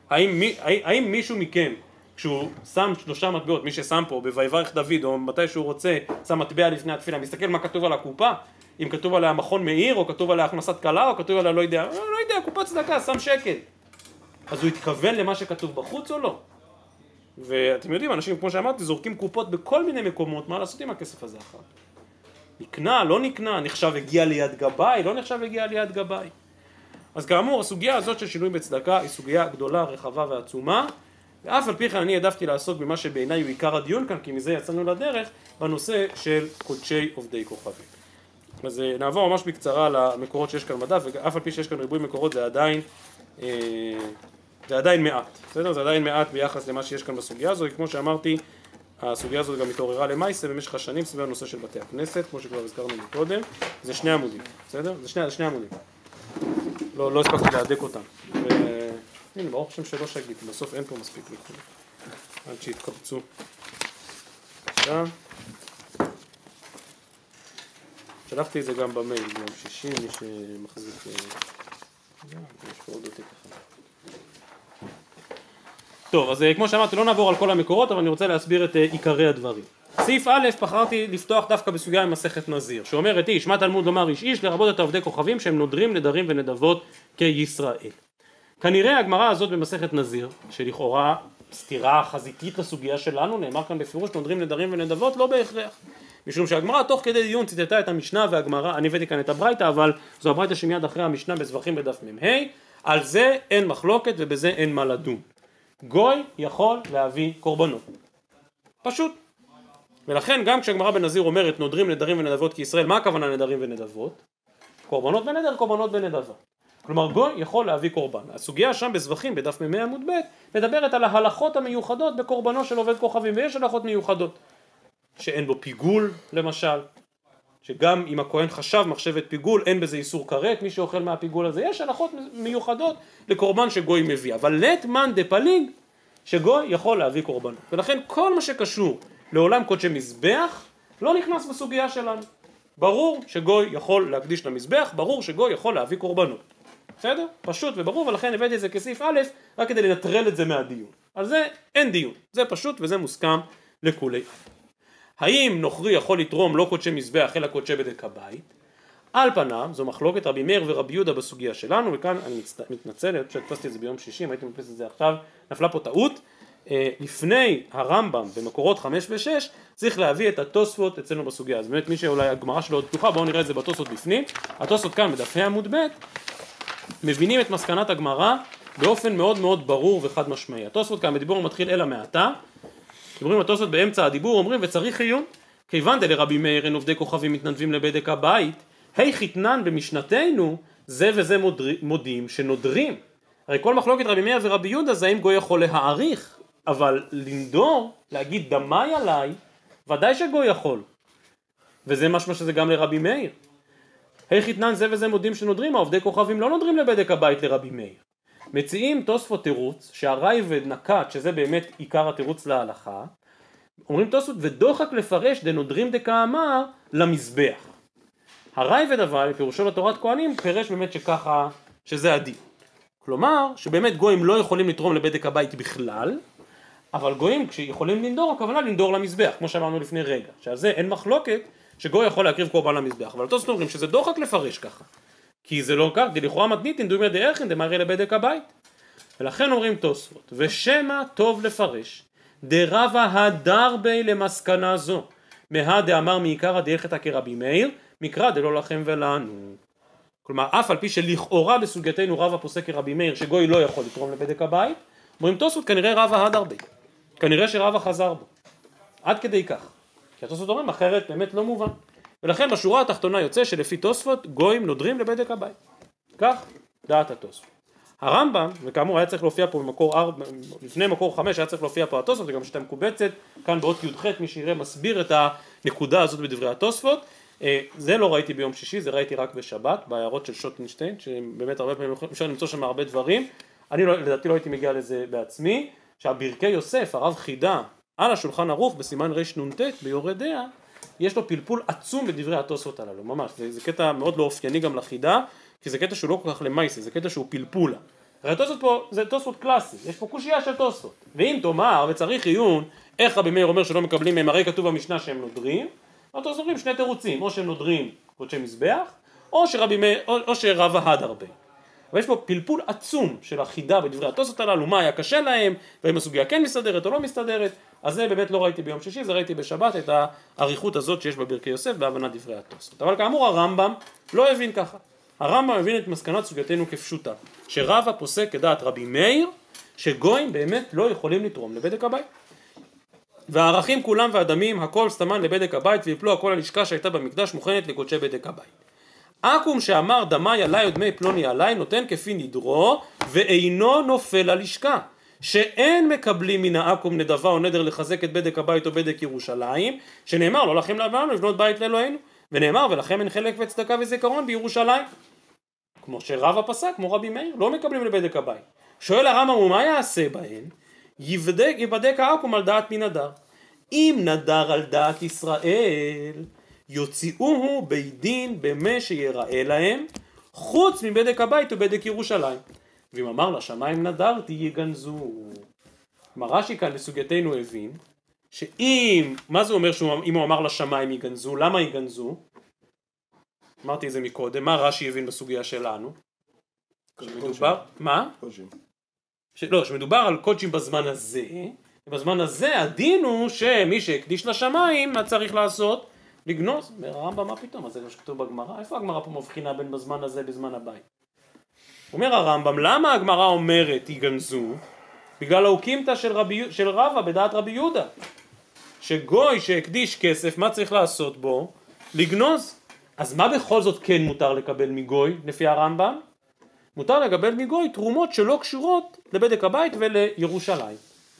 האם מישהו מכם כשהוא שם 3 מטבעות, מי ששם פה בויברך דוד או מתי שהוא רוצה, שם מטבע לפני התפילה, מסתכל מה כתוב על הקופה, אם כתוב עליה מכון מאיר או כתוב עליה הכנסת כלה או כתוב עליה לא יודע, קופת צדקה, שם שקל. אז הוא התכוון למה שכתוב בחוץ או לא? ואתם יודעים, אנשים כמו שאמרתי זורקים קופות בכל מיני מקומות, מה לעשות עם הכסף הזה אחר? נקנה, לא נקנה, נחשב הגיע ליד גבאי, לא נחשב הגיע ליד גבאי. אז כאמור, הסוגיה הזאת של שינוי בצדקה היא סוגיה גדולה, רחבה ועצומה. ואף על פי כן אני העדפתי לעסוק במה שבעיניי הוא עיקר הדיון כאן, כי מזה יצאנו לדרך, בנושא של קודשי עובדי כוכבים. אז נעבור ממש בקצרה למקורות שיש כאן בדף, ואף על פי שיש כאן ריבוי מקורות זה עדיין מעט. בסדר? זה עדיין מעט ביחס למה שיש כאן בסוגיה הזו, כמו שאמרתי, הסוגיה הזו גם התעוררה למעשה במשך השנים סביב הנושא של בתי הכנסת, כמו שכבר הזכרנו מקודם. זה 2 עמודים, בסדר? זה 2 עמודים. לא הספקתי להדק אותם. הנה, ברוך השם שלא שגיתי, בסוף אין פה מספיק לכם. עד שיתקבצו. בבקשה. שלחתי את זה גם במייל ביום שישי, מי שמחזיק... יש פה עוד עותק אחד. טוב, אז כמו שאמרתי, לא נעבור על כל המקורות, אבל אני רוצה להסביר את עיקרי הדברים. סעיף א', בחרתי לפתוח דווקא בסוגיה עם מסכת נזיר, שאומרת איש, מה תלמוד לומר איש, לרבות את עובדי כוכבים שהם נודרים, נדרים ונדבות כישראל. כנראה הגמרא הזאת במסכת נזיר, שלכאורה סתירה חזיתית לסוגיה שלנו, נאמר כאן בפירוש נודרים, נדרים ונדבות, לא בהכרח. משום שהגמרא תוך כדי דיון ציטטה את המשנה והגמרא, אני הבאתי כאן את הברייתא, אבל זו הברייתא שמיד אחרי המשנה בזבחים בדף מ"ה, על זה אין מחלוקת ובזה אין מה לדון. גוי יכול להביא קורבנות. פשוט. ולכן גם כשהגמרא בנזיר אומרת נודרים, נדרים ונדבות כישראל, מה הכוונה נדרים ונדבות? קורבנות ונדר, קורבנות ונדבה. כלומר גוי יכול להביא קורבן. הסוגיה שם בזבחים בדף מ"ה עמוד ב' מדברת על ההלכות המיוחדות בקורבנו של עובד כוכבים, ויש הלכות מיוחדות שאין בו פיגול למשל, שגם אם הכהן חשב מחשבת פיגול אין בזה איסור כרת, מי שאוכל מהפיגול הזה, יש הלכות מיוחדות לקורבן שגוי מביא, אבל לית מאן דפליג שגוי יכול להביא קורבנות, ולכן כל מה שקשור לעולם קודשי מזבח לא נכנס בסוגיה שלנו. ברור שגוי יכול להקדיש למזבח, ברור שגוי יכול להביא קורבנות. בסדר? פשוט וברור, ולכן הבאתי את זה כסעיף א' רק כדי לנטרל את זה מהדיון. על זה אין דיון, זה פשוט וזה מוסכם לכולי. האם נוכרי יכול לתרום לא קודשי מזבח אלא קודשי בדק הבית? על פניו, זו מחלוקת רבי מאיר ורבי יהודה בסוגיה שלנו, וכאן אני מתנצל, שהדפסתי את זה ביום שישי, הייתי מדפס את זה עכשיו, נפלה פה טעות. לפני הרמב"ם במקורות 5 ו-6 צריך להביא את התוספות אצלנו בסוגיה. אז באמת מי שאולי הגמרא שלו עוד פתוחה, בואו נראה את זה בתוספות בפנים. התוספות כאן בדף ה' עמוד ב' מבינים את מסקנת הגמרא באופן מאוד מאוד ברור וחד משמעי. התוספות כאן בדיבור מתחיל אל המעטה, דיבורים התוספות באמצע הדיבור אומרים וצריך עיון, כיוון דלרבי מאיר אין עובדי כוכבים מתנדבים לבדק הבית, היי חיתנן במשנתנו, זה וזה מודים שנודרים. הרי כל מחלוקת רבי מאיר ורבי יהודה זה האם גוי יכול להעריך, אבל לנדור, להגיד דמי עליי, ודאי שגוי יכול. וזה משמע שזה גם לרבי מאיר. היי חיתנן זה וזה מודים שנודרים, העובדי כוכבים לא נודרים לבדק הבית לרבי מאיר. מציעים תוספות תירוץ, שהרייבד נקט, שזה באמת עיקר התירוץ להלכה, אומרים תוספות ודוחק לפרש דנודרים דקאמר למזבח. הרייבד אבל, פירושו לתורת כהנים, פירש באמת שככה, שזה הדין. כלומר, שבאמת גויים לא יכולים לתרום לבדק הבית בכלל, אבל גויים כשיכולים לנדור, הכוונה לנדור למזבח, כמו שאמרנו לפני רגע, שעל זה אין מחלוקת שגוי יכול להקריב קורבן למזבח, אבל תוספות אומרים שזה דוחק לפרש ככה, כי זה לא כך, לכאורה מתניתין דומיה דערכין דמרי לבדק הבית. ולכן אומרים תוספות, ושמה טוב לפרש, דרבה הדר בי למסקנה זו, מה דאמר מעיקרא דהלכתא כרבי מאיר, מקרא דלא לכם ולנו. כלומר, אף על פי שלכאורה בסוגייתנו רבא פוסק כרבי מאיר, שגוי לא יכול לתרום לבדק הבית, אומרים תוספות כנראה רבא הדר בי, כנראה שרבא חזר בו, עד כדי כך. כי התוספות אומרים אחרת באמת לא מובן. ולכן בשורה התחתונה יוצא שלפי תוספות גויים נודרים לבדק הבית. כך דעת התוספות. הרמב"ם, וכאמור היה צריך להופיע פה במקור 4, לפני מקור 5 היה צריך להופיע פה התוספות, וגם שיטה מקובצת, כאן באות י"ח מי שיראה מסביר את הנקודה הזאת בדברי התוספות. זה לא ראיתי ביום שישי, זה ראיתי רק בשבת, בהערות של שוטנשטיין, שבאמת הרבה פעמים אפשר למצוא שם הרבה דברים. אני לדעתי לא הייתי מגיע לזה בעצמי, שהברכי יוסף, הרב חידה, על השולחן ערוך בסימן רנ"ט ביורדיה, יש לו פלפול עצום בדברי התוספות הללו, ממש, זה קטע מאוד לא אופייני גם לחידה, כי זה קטע שהוא לא כל כך למייסה, זה קטע שהוא פלפולה. הרי התוספות פה זה תוספות קלאסי, יש פה קושייה של תוספות, ואם תאמר וצריך עיון, איך רבי מאיר אומר שלא מקבלים מהם, הרי כתוב במשנה שהם נודרים, התוספות אומרים שני תירוצים, או שהם נודרים קודשי מזבח, או שרבא הדר בי. אבל יש פה פלפול עצום של החידה בדברי התוספות הללו, מה היה קשה להם, ואם הסוגיה כן מסתדרת או לא מסתדרת, אז זה באמת לא ראיתי ביום שישי, זה ראיתי בשבת את העריכות הזאת שיש בברכי יוסף בהבנת דברי התוספות. אבל כאמור הרמב"ם לא הבין ככה. הרמב"ם הבין את מסקנת סוגייתנו כפשוטה, שרבא פוסק כדעת רבי מאיר, שגויים באמת לא יכולים לתרום לבדק הבית. והערכים כולם והדמים, הכל סתמן לבדק הבית, ויפלו הכל הלשכה שהייתה במקדש מוכנת לקודשי בדק הבית. אקום שאמר דמי עלי ודמי פלוני עלי, נותן כפי נדרו, ואינו נופל הלשכה. שאין מקבלים מן האקום נדבה או נדר לחזק את בדק הבית או בדק ירושלים, שנאמר לא לכם לנו לבנות בית לאלוהינו, ונאמר ולכם אין חלק וצדקה וזיכרון בירושלים. כמו שרבא פסק, כמו רבי מאיר, לא מקבלים לבדק הבית. שואל הרמב"ם, מה יעשה בהן? ייבדק האקום על דעת מי נדר. אם נדר על דעת ישראל, יוציאוהו בית דין במה שיראה להם, חוץ מבדק הבית ובדק ירושלים. ואם אמר לשמיים נדרתי יגנזו. רש"י כאן בסוגייתנו הבין, שאם, מה זה אומר אם הוא אמר לשמיים יגנזו, למה יגנזו? אמרתי את זה מקודם, מה רש"י הבין בסוגיה שלנו? שמדובר, מה? לא, שמדובר על קודשים בזמן הזה, ובזמן הזה הדין הוא שמי שהקדיש לשמיים, מה צריך לעשות? לגנוז. הרמב"ם, מה פתאום? אז זה מה שכתוב בגמרא? איפה הגמרא פה מבחינה בין בזמן הזה בזמן הבית? אומר הרמב"ם, למה הגמרא אומרת יגנזו? בגלל האוקימתא של רבא בדעת רבי יהודה. שגוי שהקדיש כסף, מה צריך לעשות בו? לגנוז. אז מה בכל זאת כן מותר לקבל מגוי, לפי הרמב"ם? מותר לקבל מגוי תרומות שלא קשורות לבדק הבית ולירושלים.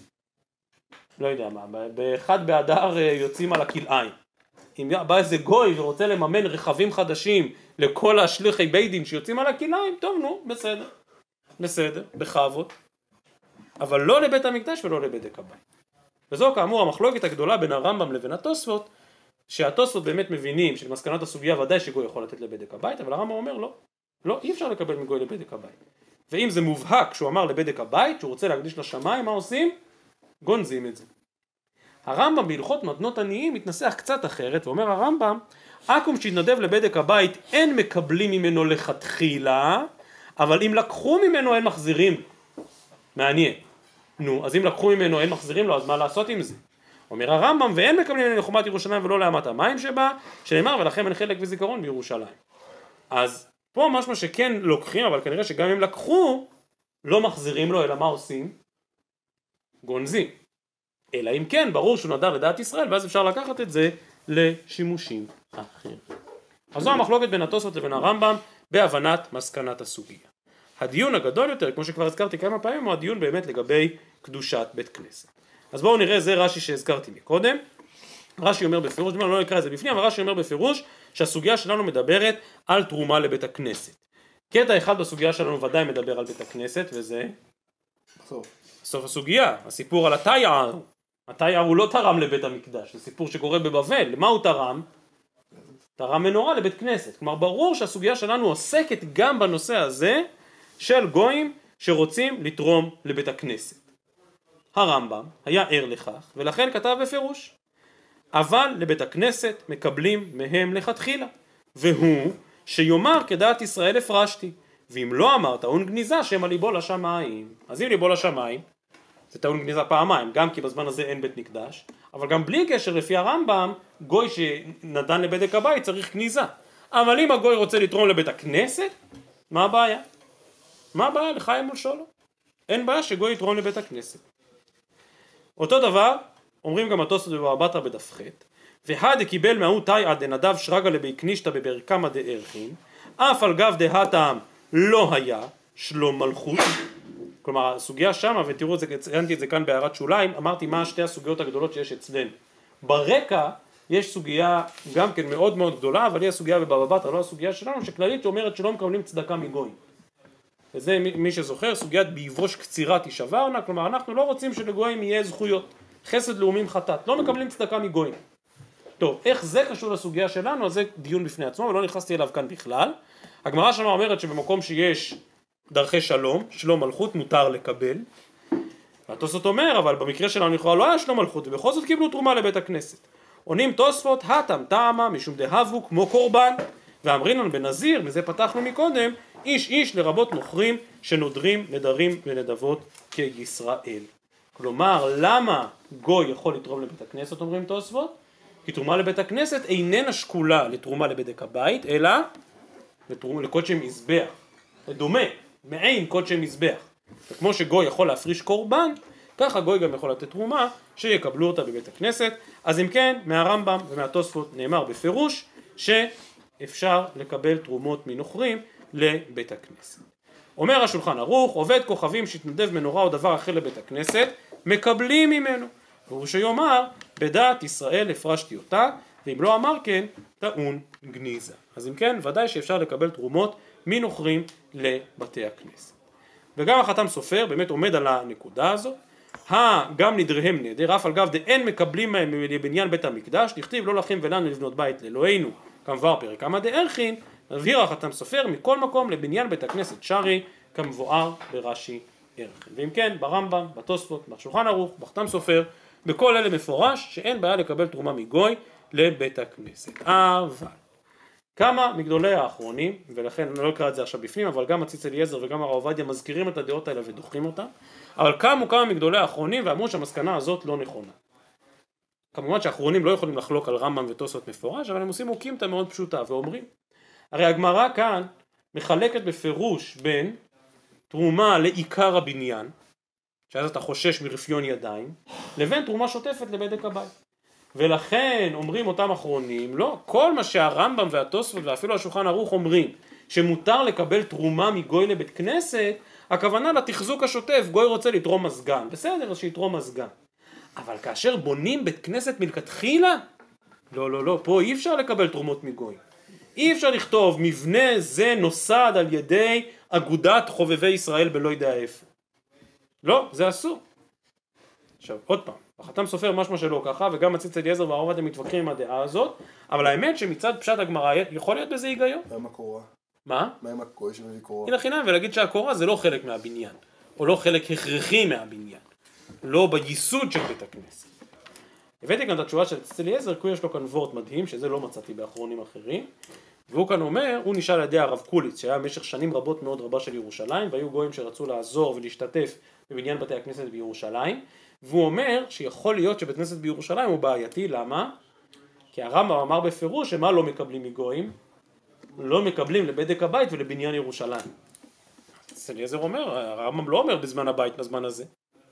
לא יודע מה, באחד באדר יוצאים על הכלאיים. אם בא איזה גוי ורוצה לממן רכבים חדשים לכל השליחי בית דין שיוצאים על הכלאיים, טוב נו, בסדר. בסדר, בכבוד. אבל לא לבית המקדש ולא לבדק הבית. וזו כאמור המחלוקת הגדולה בין הרמב"ם לבין התוספות, שהתוספות באמת מבינים שלמסקנת הסוגיה ודאי שגוי יכול לתת לבדק הבית, אבל הרמב"ם אומר לא. לא, אי אפשר לקבל מגוי לבדק הבית. ואם זה מובהק שהוא אמר לבדק הבית, שהוא רוצה להקדיש לשמיים, מה עושים? גונזים את זה. הרמב"ם בהלכות מתנות עניים מתנסח קצת אחרת, ואומר הרמב"ם, אקום שהתנדב לבדק הבית אין מקבלים ממנו לכתחילה, אבל אם לקחו ממנו אין מחזירים. מעניין. נו, אז אם לקחו ממנו אין מחזירים לו, אז מה לעשות עם זה? אומר הרמב"ם, ואין מקבלים ממנו לחומת ירושלים ולא לאמת המים שבה, שנאמר ולכם אין חלק וזיכרון בירושלים. אז פה משמע שכן לוקחים, אבל כנראה שגם אם לקחו, לא מחזירים לו, אלא מה עושים? גונזים. אלא אם כן, ברור שהוא נדר לדעת ישראל, ואז אפשר לקחת את זה לשימושים אחרים. אז זו המחלוקת בין התוספות לבין הרמב"ם בהבנת מסקנת הסוגיה. הדיון הגדול יותר, כמו שכבר הזכרתי כמה פעמים, הוא הדיון באמת לגבי קדושת בית כנסת. אז בואו נראה, זה רש"י שהזכרתי מקודם. רש"י אומר בפירוש, לא נקרא את זה בפנים, אבל רש"י אומר בפירוש שהסוגיה שלנו מדברת על תרומה לבית הכנסת. קטע אחד בסוגיה שלנו ודאי מדבר על בית הכנסת, וזה סוף הסוגיה, הסיפור על התייר. התייר הוא לא תרם לבית המקדש, זה סיפור שקורה בבבל. למה הוא תרם? תרם מנורה לבית כנסת. כלומר, ברור שהסוגיה שלנו עוסקת גם בנושא הזה של גויים שרוצים לתרום לבית הכנסת. הרמב"ם היה ער לכך, ולכן כתב בפירוש, אבל לבית הכנסת מקבלים מהם לכתחילה, והוא שיאמר כדעת ישראל הפרשתי, ואם לא אמר טעון גניזה שמא ליבו לשמיים. אז אם ליבו לשמיים, זה טעון גניזה פעמיים, גם כי בזמן הזה אין בית מקדש, אבל גם בלי קשר לפי הרמב"ם, גוי שנתן לבדק הבית צריך גניזה. אבל אם הגוי רוצה לתרום לבית הכנסת, מה הבעיה? מה הבעיה? לחיים מול שולו. אין בעיה שגוי יתרום לבית הכנסת. אותו דבר, אומרים גם התוספות בבבא בתרא בדף ח', והד קיבל מההוא תייא דנדב שרגא לבי קנישתא בברכמא דערכין, אף על גב דהתם לא היה שלום מלכות. כלומר, הסוגיה שמה, ותראו את זה, ציינתי את זה כאן בהערת שוליים, אמרתי מה שתי הסוגיות הגדולות שיש אצלנו. ברקע יש סוגיה גם כן מאוד מאוד גדולה, אבל היא הסוגיה בבבא בתרא, לא הסוגיה שלנו, שכללית אומרת שלא מקבלים צדקה מגויים. וזה מי שזוכר, סוגיית ביבוש קצירה תישברנה, כלומר אנחנו לא רוצים שלגויים יהיה זכויות, חסד לאומים חטאת, לא מקבלים צדקה מגויים. טוב, איך זה קשור לסוגיה שלנו? אז זה דיון בפני עצמו, ולא נכנסתי אליו כאן בכלל. הגמרא שלנו אומרת שבמקום שיש דרכי שלום, שלום מלכות, מותר לקבל. והתוספות אומר, אבל במקרה שלנו לכאורה לא היה שלום מלכות, ובכל זאת קיבלו תרומה לבית הכנסת. עונים תוספות, התם טעמה, משום דהבו כמו קורבן, ואמרים לנו בנזיר, מזה פתחנו מקודם, איש איש לרבות נוכרים שנודרים נדרים ונדבות כישראל. כלומר, למה גוי יכול לתרום לבית הכנסת, אומרים תוספות? כי תרומה לבית הכנסת איננה שקולה לתרומה לבדק הבית, אלא לקודשי מזבח. זה דומה, מעין קודשי מזבח. וכמו שגוי יכול להפריש קורבן, ככה גוי גם יכול לתת תרומה שיקבלו אותה בבית הכנסת. אז אם כן, מהרמב"ם ומהתוספות נאמר בפירוש שאפשר לקבל תרומות מנוכרים לבית הכנסת. אומר השולחן ערוך, עובד כוכבים שהתנדב מנורה או דבר אחר לבית הכנסת, מקבלים ממנו. והוא שיאמר, בדעת ישראל הפרשתי אותה, ואם לא אמר כן, טעון גניזה. אז אם כן, ודאי שאפשר לקבל תרומות מנוכרים לבתי הכנסת. וגם החתם סופר באמת עומד על הנקודה הזו, גם נדריהם נדר, אף על גב דאין מקבלים מהם לבניין בית המקדש, תכתיב לא לכם ולנו לבנות בית לאלוהינו, כמבואר פרקמא דערכין, מבהיר החתם סופר מכל מקום לבניין בית הכנסת שרי, כמבואר ברש"י ערכין. ואם כן, ברמב"ם, בתוספות, בשולחן ערוך, בחתם סופר, בכל אלה מפורש שאין בעיה לקבל תרומה מגוי לבית הכנסת. אבל כמה מגדולי האחרונים, ולכן אני לא אקרא את זה עכשיו בפנים, אבל גם הציץ אליעזר וגם הרב עובדיה מזכירים את הדעות האלה ודוחים אותן, אבל קמו כמה מגדולי האחרונים ואמרו שהמסקנה הזאת לא נכונה. כמובן שהאחרונים לא יכולים לחלוק על רמב"ם ותוספות מפורש, אבל הם עושים אוקימתא מאוד פשוטה ואומרים, הרי הגמרא כאן מחלקת בפירוש בין תרומה לעיקר הבניין, שאז אתה חושש מרפיון ידיים, לבין תרומה שוטפת לבדק הבית. ולכן אומרים אותם אחרונים, לא, כל מה שהרמב"ם והתוספות ואפילו השולחן ערוך אומרים, שמותר לקבל תרומה מגוי לבית כנסת, הכוונה לתחזוק השוטף, גוי רוצה לתרום מזגן, בסדר, אז שיתרום מזגן. אבל כאשר בונים בית כנסת מלכתחילה, לא, פה אי אפשר לקבל תרומות מגוי. אי אפשר לכתוב, מבנה זה נוסד על ידי אגודת חובבי ישראל בלא יודע איפה. לא, זה אסור. עכשיו, עוד פעם, החתם סופר משמע שלא ככה, וגם הציץ אליעזר והרב עובדיה מתווכחים עם הדעה הזאת, אבל האמת שמצד פשט הגמרא יכול להיות בזה היגיון. מה עם הקורה? מה? מה עם הקורה שמביא קורה? הנה חינם, ולהגיד שהקורה זה לא חלק מהבניין, או לא חלק הכרחי מהבניין, לא בייסוד של בית הכנסת. הבאתי כאן את התשובה של הציץ אליעזר, כי יש לו כאן וורט מדהים, שזה לא מצאתי באחרונים אחרים, והוא כאן אומר, הוא נשאל על ידי הרב קוליץ, שהיה במשך שנים רבות מאוד רבה של ירושלים, והיו גויים שרצו לעזור ולהשתתף בבניין בתי הכנסת בירושלים, והוא אומר שיכול להיות שבית כנסת בירושלים הוא בעייתי, למה? כי הרמב"ם אמר בפירוש שמה לא מקבלים מגויים? לא מקבלים לבדק הבית ולבניין ירושלים. אליעזר אומר, הרמב"ם לא אומר בזמן הבית בזמן הזה.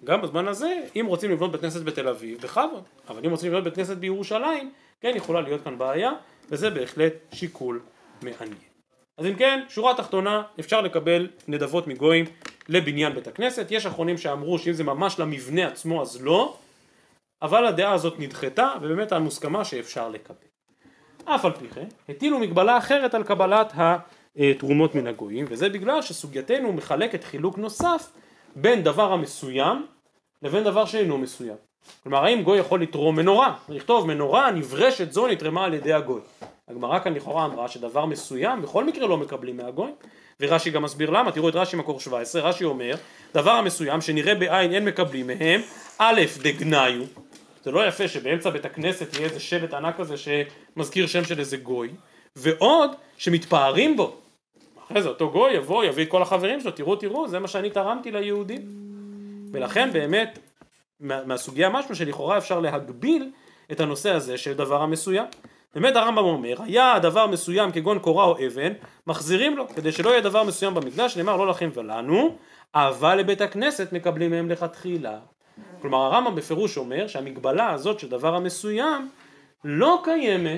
גם בזמן הזה, אם רוצים לבנות בית כנסת בתל אביב, בכבוד, אבל אם רוצים לבנות בית כנסת בירושלים, כן, יכולה להיות כאן בעיה, וזה בהחלט שיקול מעניין. אז אם כן, שורה תחתונה, אפשר לקבל נדבות מגויים לבניין בית הכנסת. יש אחרונים שאמרו שאם זה ממש למבנה עצמו אז לא, אבל הדעה הזאת נדחתה, ובאמת המוסכמה שאפשר לקבל. אף על פי כן, הטילו מגבלה אחרת על קבלת התרומות מן הגויים, וזה בגלל שסוגייתנו מחלקת חילוק נוסף בין דבר המסוים לבין דבר שאינו מסוים. כלומר, האם גוי יכול לתרום מנורה? לכתוב מנורה נברשת זו נתרמה על ידי הגוי. הגמרא כאן לכאורה אמרה שדבר מסוים בכל מקרה לא מקבלים מהגוי, ורש"י גם מסביר למה. תראו את רש"י מקור 17, רש"י אומר, דבר המסוים שנראה בעין אין מקבלים מהם, א' דגניו, זה לא יפה שבאמצע בית הכנסת יהיה איזה שלט ענק כזה שמזכיר שם של איזה גוי, ועוד שמתפארים בו. אחרי זה אותו גוי יבוא, יביא את כל החברים שלו, תראו, זה מה שאני תרמתי ליהודים. ולכן באמת, מהסוגיה משהו שלכאורה אפשר להגביל את הנושא הזה של דבר המסוים. באמת הרמב"ם אומר, היה הדבר מסוים כגון קורה או אבן, מחזירים לו, כדי שלא יהיה דבר מסוים במקדש, נאמר לא לכם ולנו, אבל לבית הכנסת מקבלים מהם לכתחילה. כלומר הרמב"ם בפירוש אומר שהמגבלה הזאת של דבר המסוים לא קיימת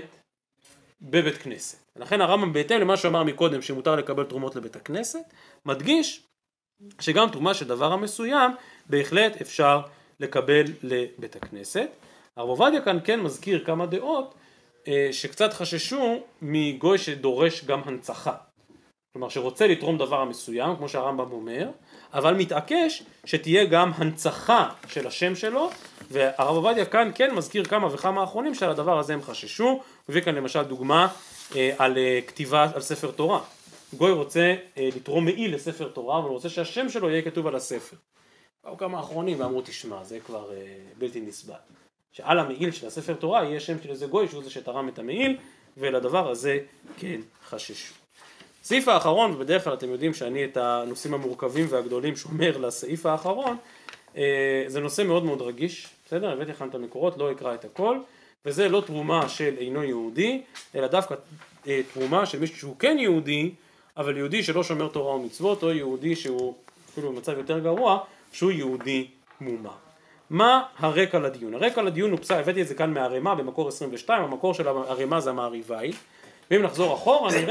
בבית כנסת. לכן הרמב"ם בהתאם למה שאמר מקודם שמותר לקבל תרומות לבית הכנסת, מדגיש שגם תרומה של דבר המסוים בהחלט אפשר לקבל לבית הכנסת. הרב עובדיה כאן כן מזכיר כמה דעות שקצת חששו מגוי שדורש גם הנצחה. כלומר שרוצה לתרום דבר המסוים, כמו שהרמב"ם אומר, אבל מתעקש שתהיה גם הנצחה של השם שלו, והרב עובדיה כאן כן מזכיר כמה וכמה האחרונים שעל הדבר הזה הם חששו. מביא כאן למשל דוגמה על כתיבה על ספר תורה. גוי רוצה לתרום מעיל לספר תורה, אבל רוצה שהשם שלו יהיה כתוב על הספר. באו כמה האחרונים ואמרו תשמע, זה כבר בלתי נסבל. שעל המעיל של הספר תורה יהיה שם של איזה גוי שהוא זה שתרם את המעיל, ולדבר הזה כן חששו. סעיף האחרון, ובדרך כלל אתם יודעים שאני את הנושאים המורכבים והגדולים שומר לסעיף האחרון, זה נושא מאוד מאוד רגיש, בסדר? הבאתי לכם את המקורות, לא אקרא את הכל, וזה לא תרומה של אינו יהודי, אלא דווקא תרומה של מישהו שהוא כן יהודי, אבל יהודי שלא שומר תורה ומצוות, או יהודי שהוא אפילו במצב יותר גרוע, שהוא יהודי מומר. מה הרקע לדיון? הרקע לדיון הוא הבאתי את זה כאן מהרמה במקור 22, המקור של הרמה זה המעריבי, ואם נחזור אחורה נראה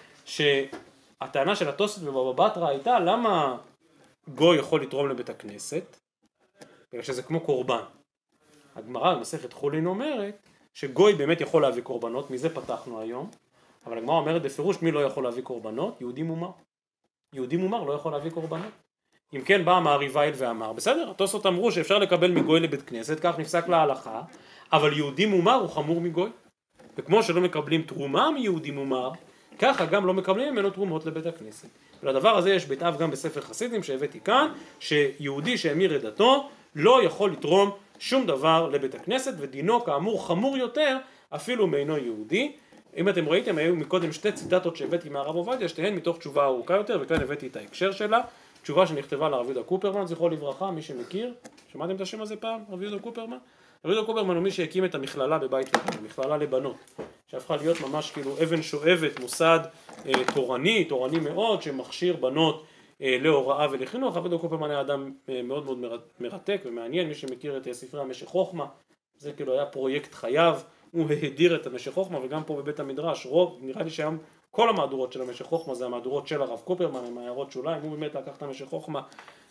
שהטענה של התוספות בבבא בתרא הייתה למה גוי יכול לתרום לבית הכנסת, בגלל שזה כמו קורבן. הגמרא במסכת חולין אומרת שגוי באמת יכול להביא קורבנות, מזה פתחנו היום, אבל הגמרא אומרת בפירוש מי לא יכול להביא קורבנות? יהודי מומר. יהודי מומר לא יכול להביא קורבנות. אם כן בא המעריבי ואמר, בסדר, התוספות אמרו שאפשר לקבל מגוי לבית כנסת, כך נפסק להלכה, אבל יהודי מומר הוא חמור מגוי. וכמו שלא מקבלים תרומה מיהודי מומר, ככה גם לא מקבלים ממנו תרומות לבית הכנסת. ולדבר הזה יש בית אב גם בספר חסידים שהבאתי כאן, שיהודי שהמיר את דתו לא יכול לתרום שום דבר לבית הכנסת, ודינו כאמור חמור יותר אפילו מאינו יהודי. אם אתם ראיתם, היו מקודם שתי ציטטות שהבאתי מהרב עובדיה, שתיהן מתוך תשובה ארוכה יותר, וכאן הבאתי את ההקשר שלה, תשובה שנכתבה לרב יהודה קופרמן, זכרו לברכה, מי שמכיר, שמעתם את השם הזה פעם, רב יהודה קופרמן? רב יהודה קופרמן הוא מי שהקים את המכללה בבית וגן, מכללה לבנות, שהפכה להיות ממש כאילו אבן שואבת, מוסד תורני מאוד, שמכשיר בנות להוראה ולחינוך. רב יהודה קופרמן היה אדם מאוד מאוד מרתק ומעניין, מי שמכיר את ספרי המשך חוכמה, זה כאילו היה פרויקט חייו, הוא הדיר את המשך חוכמה, וגם פה בבית המדרש, נראה לי שהיום כל המהדורות של המשך חוכמה זה המהדורות של הרב קופרמן, עם הערות שוליים, הוא באמת לקח את המשך חוכמה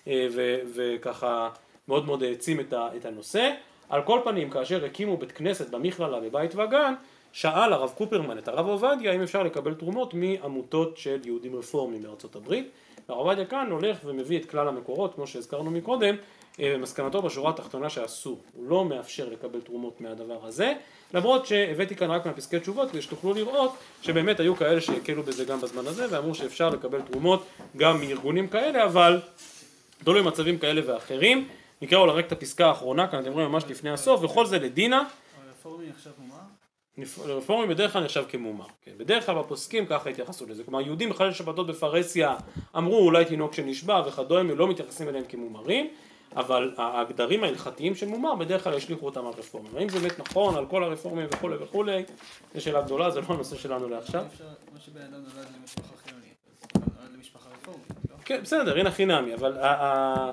וככה מאוד מאוד העצים את הנושא. על כל פנים, כאשר הקימו בית כנסת במכללה בבית וגן, שאל הרב קופרמן את הרב עובדיה אם אפשר לקבל תרומות מעמותות של יהודים רפורמים בארצות הברית. הרב עובדיה כאן הולך ומביא את כלל המקורות, כמו שהזכרנו מקודם, מסקנתו בשורה התחתונה שאסור, הוא לא מאפשר לקבל תרומות מהדבר הזה, למרות שהבאתי כאן רק מהפסקי תשובות כדי שתוכלו לראות שבאמת היו כאלה שהקלו בזה גם בזמן הזה ואמרו שאפשר לקבל תרומות גם מארגונים כאלה, אבל תלוי מצבים כאלה ואחרים. נקרא אולי רק את הפסקה האחרונה, כאן אתם רואים ממש לפני הסוף, וכל זה לדינה. הרפורמי נחשב מומר? הרפורמי בדרך כלל נחשב כמומר, כן. בדרך כלל בפוסקים ככה התייחסו לזה, כלומר יהודים בחלל שבתות בפרהסיה אמרו אולי תינוק שנשבע וכדומה, לא מתייחסים אליהם כמומרים, אבל ההגדרים ההלכתיים של מומר בדרך כלל השליחו אותם על רפורמים. האם זה באמת נכון על כל הרפורמים וכו' וכו', זו שאלה גדולה, זה לא הנושא שלנו לעכשיו. מה שבן אדם נולד למשפחה חילונית, אז נולד למשפחה רפורמית, לא? כן, בסדר, הנה חינמי, אבל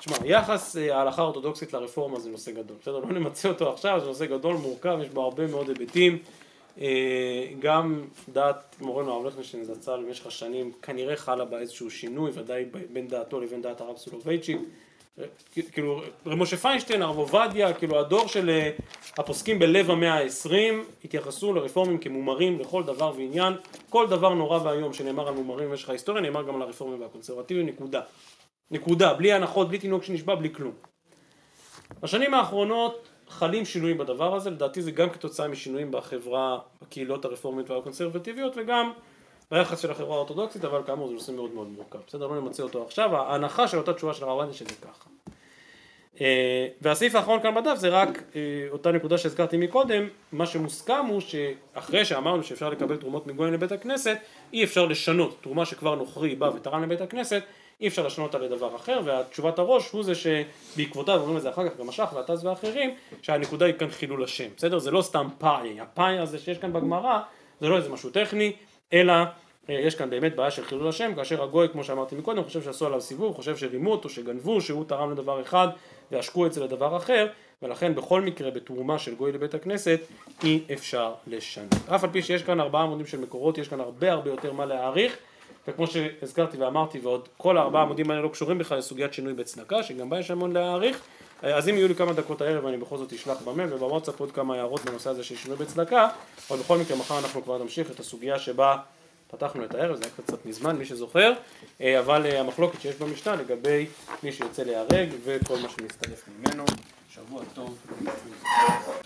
תשמע, יחס ההלכה האורתודוקסית לרפורמה זה נושא גדול, בסדר? לא נמצא אותו עכשיו, זה נושא גדול, מורכב, יש בו הרבה מאוד היבטים. גם דעת מורנו הרב ליכטנשטיין זצ"ל במשך השנים כנראה חלה בה איזשהו שינוי, ודאי בין דעתו לבין דעת הרב סולובייצ'יק. כאילו רב משה פיינשטיין, הרב עובדיה, כאילו הדור של הפוסקים בלב המאה ה-20 התייחסו לרפורמים כמומרים לכל דבר ועניין. כל דבר נורא והיום שנאמר על מומרים במשך ההיסטוריה נאמר גם על הרפורמים והקונסרבטיבים, נקודה, בלי הנחות, בלי תינוק שנשבע, בלי כלום. בשנים האחרונות חלים שינויים בדבר הזה, לדעתי זה גם כתוצאה משינויים בחברה, בקהילות הרפורמית והקונסרבטיביות וגם ביחס של החברה האורתודוקסית, אבל כאמור זה נושא מאוד מאוד מורכב. בסדר, לא נמצא אותו עכשיו, ההנחה של אותה תשובה של הרב עובדיה שזה ככה. והסעיף האחרון כאן בדף זה רק אותה נקודה שהזכרתי מקודם, מה שמוסכם הוא שאחרי שאמרנו שאפשר לקבל תרומות מגויים לבית הכנסת, אי אפשר לשנות תרומה שכבר נוכרי בא ותרם לבית הכנסת, אי אפשר לשנות אותה לדבר אחר, והתשובת הראש הוא זה שבעקבותיו, אומרים את זה אחר כך גם השח והטז ואחרים, שהנקודה היא כאן חילול השם, בסדר? זה לא סתם פאי, הפאי הזה שיש כאן בגמרא, זה לא איזה משהו טכני, אלא יש כאן באמת בעיה של חילול השם, כאשר הגוי, כמו שאמרתי מקודם, חושב שעשו עליו סיבוב, חושב שרימו אותו, שגנבו, שהוא תרם לדבר אחד, והשקו את זה לדבר אחר, ולכן בכל מקרה בתרומה של גוי לבית הכנסת, אי אפשר לשנות. אף על פי שיש כאן 4 עמודים של מקורות, יש כאן הרבה יותר מה להעריך, וכמו שהזכרתי ואמרתי, ועוד כל 4 עמודים האלה לא קשורים בכלל לסוגיית שינוי בצדקה, שגם בה יש המון להעריך. אז אם יהיו לי כמה דקות הערב, אני בכל זאת אשלח במייל ובוואטסאפ עוד כמה הערות בנושא הזה של שינוי בצדקה, אבל בכל מקרה מחר אנחנו כבר נמשיך את הסוגיה שבה פתחנו את הערב, זה היה קצת מזמן, מי שזוכר, אבל המחלוקת שיש במשנה לגבי מי שיוצא להיהרג וכל מה שמצטרף ממנו. שבוע טוב.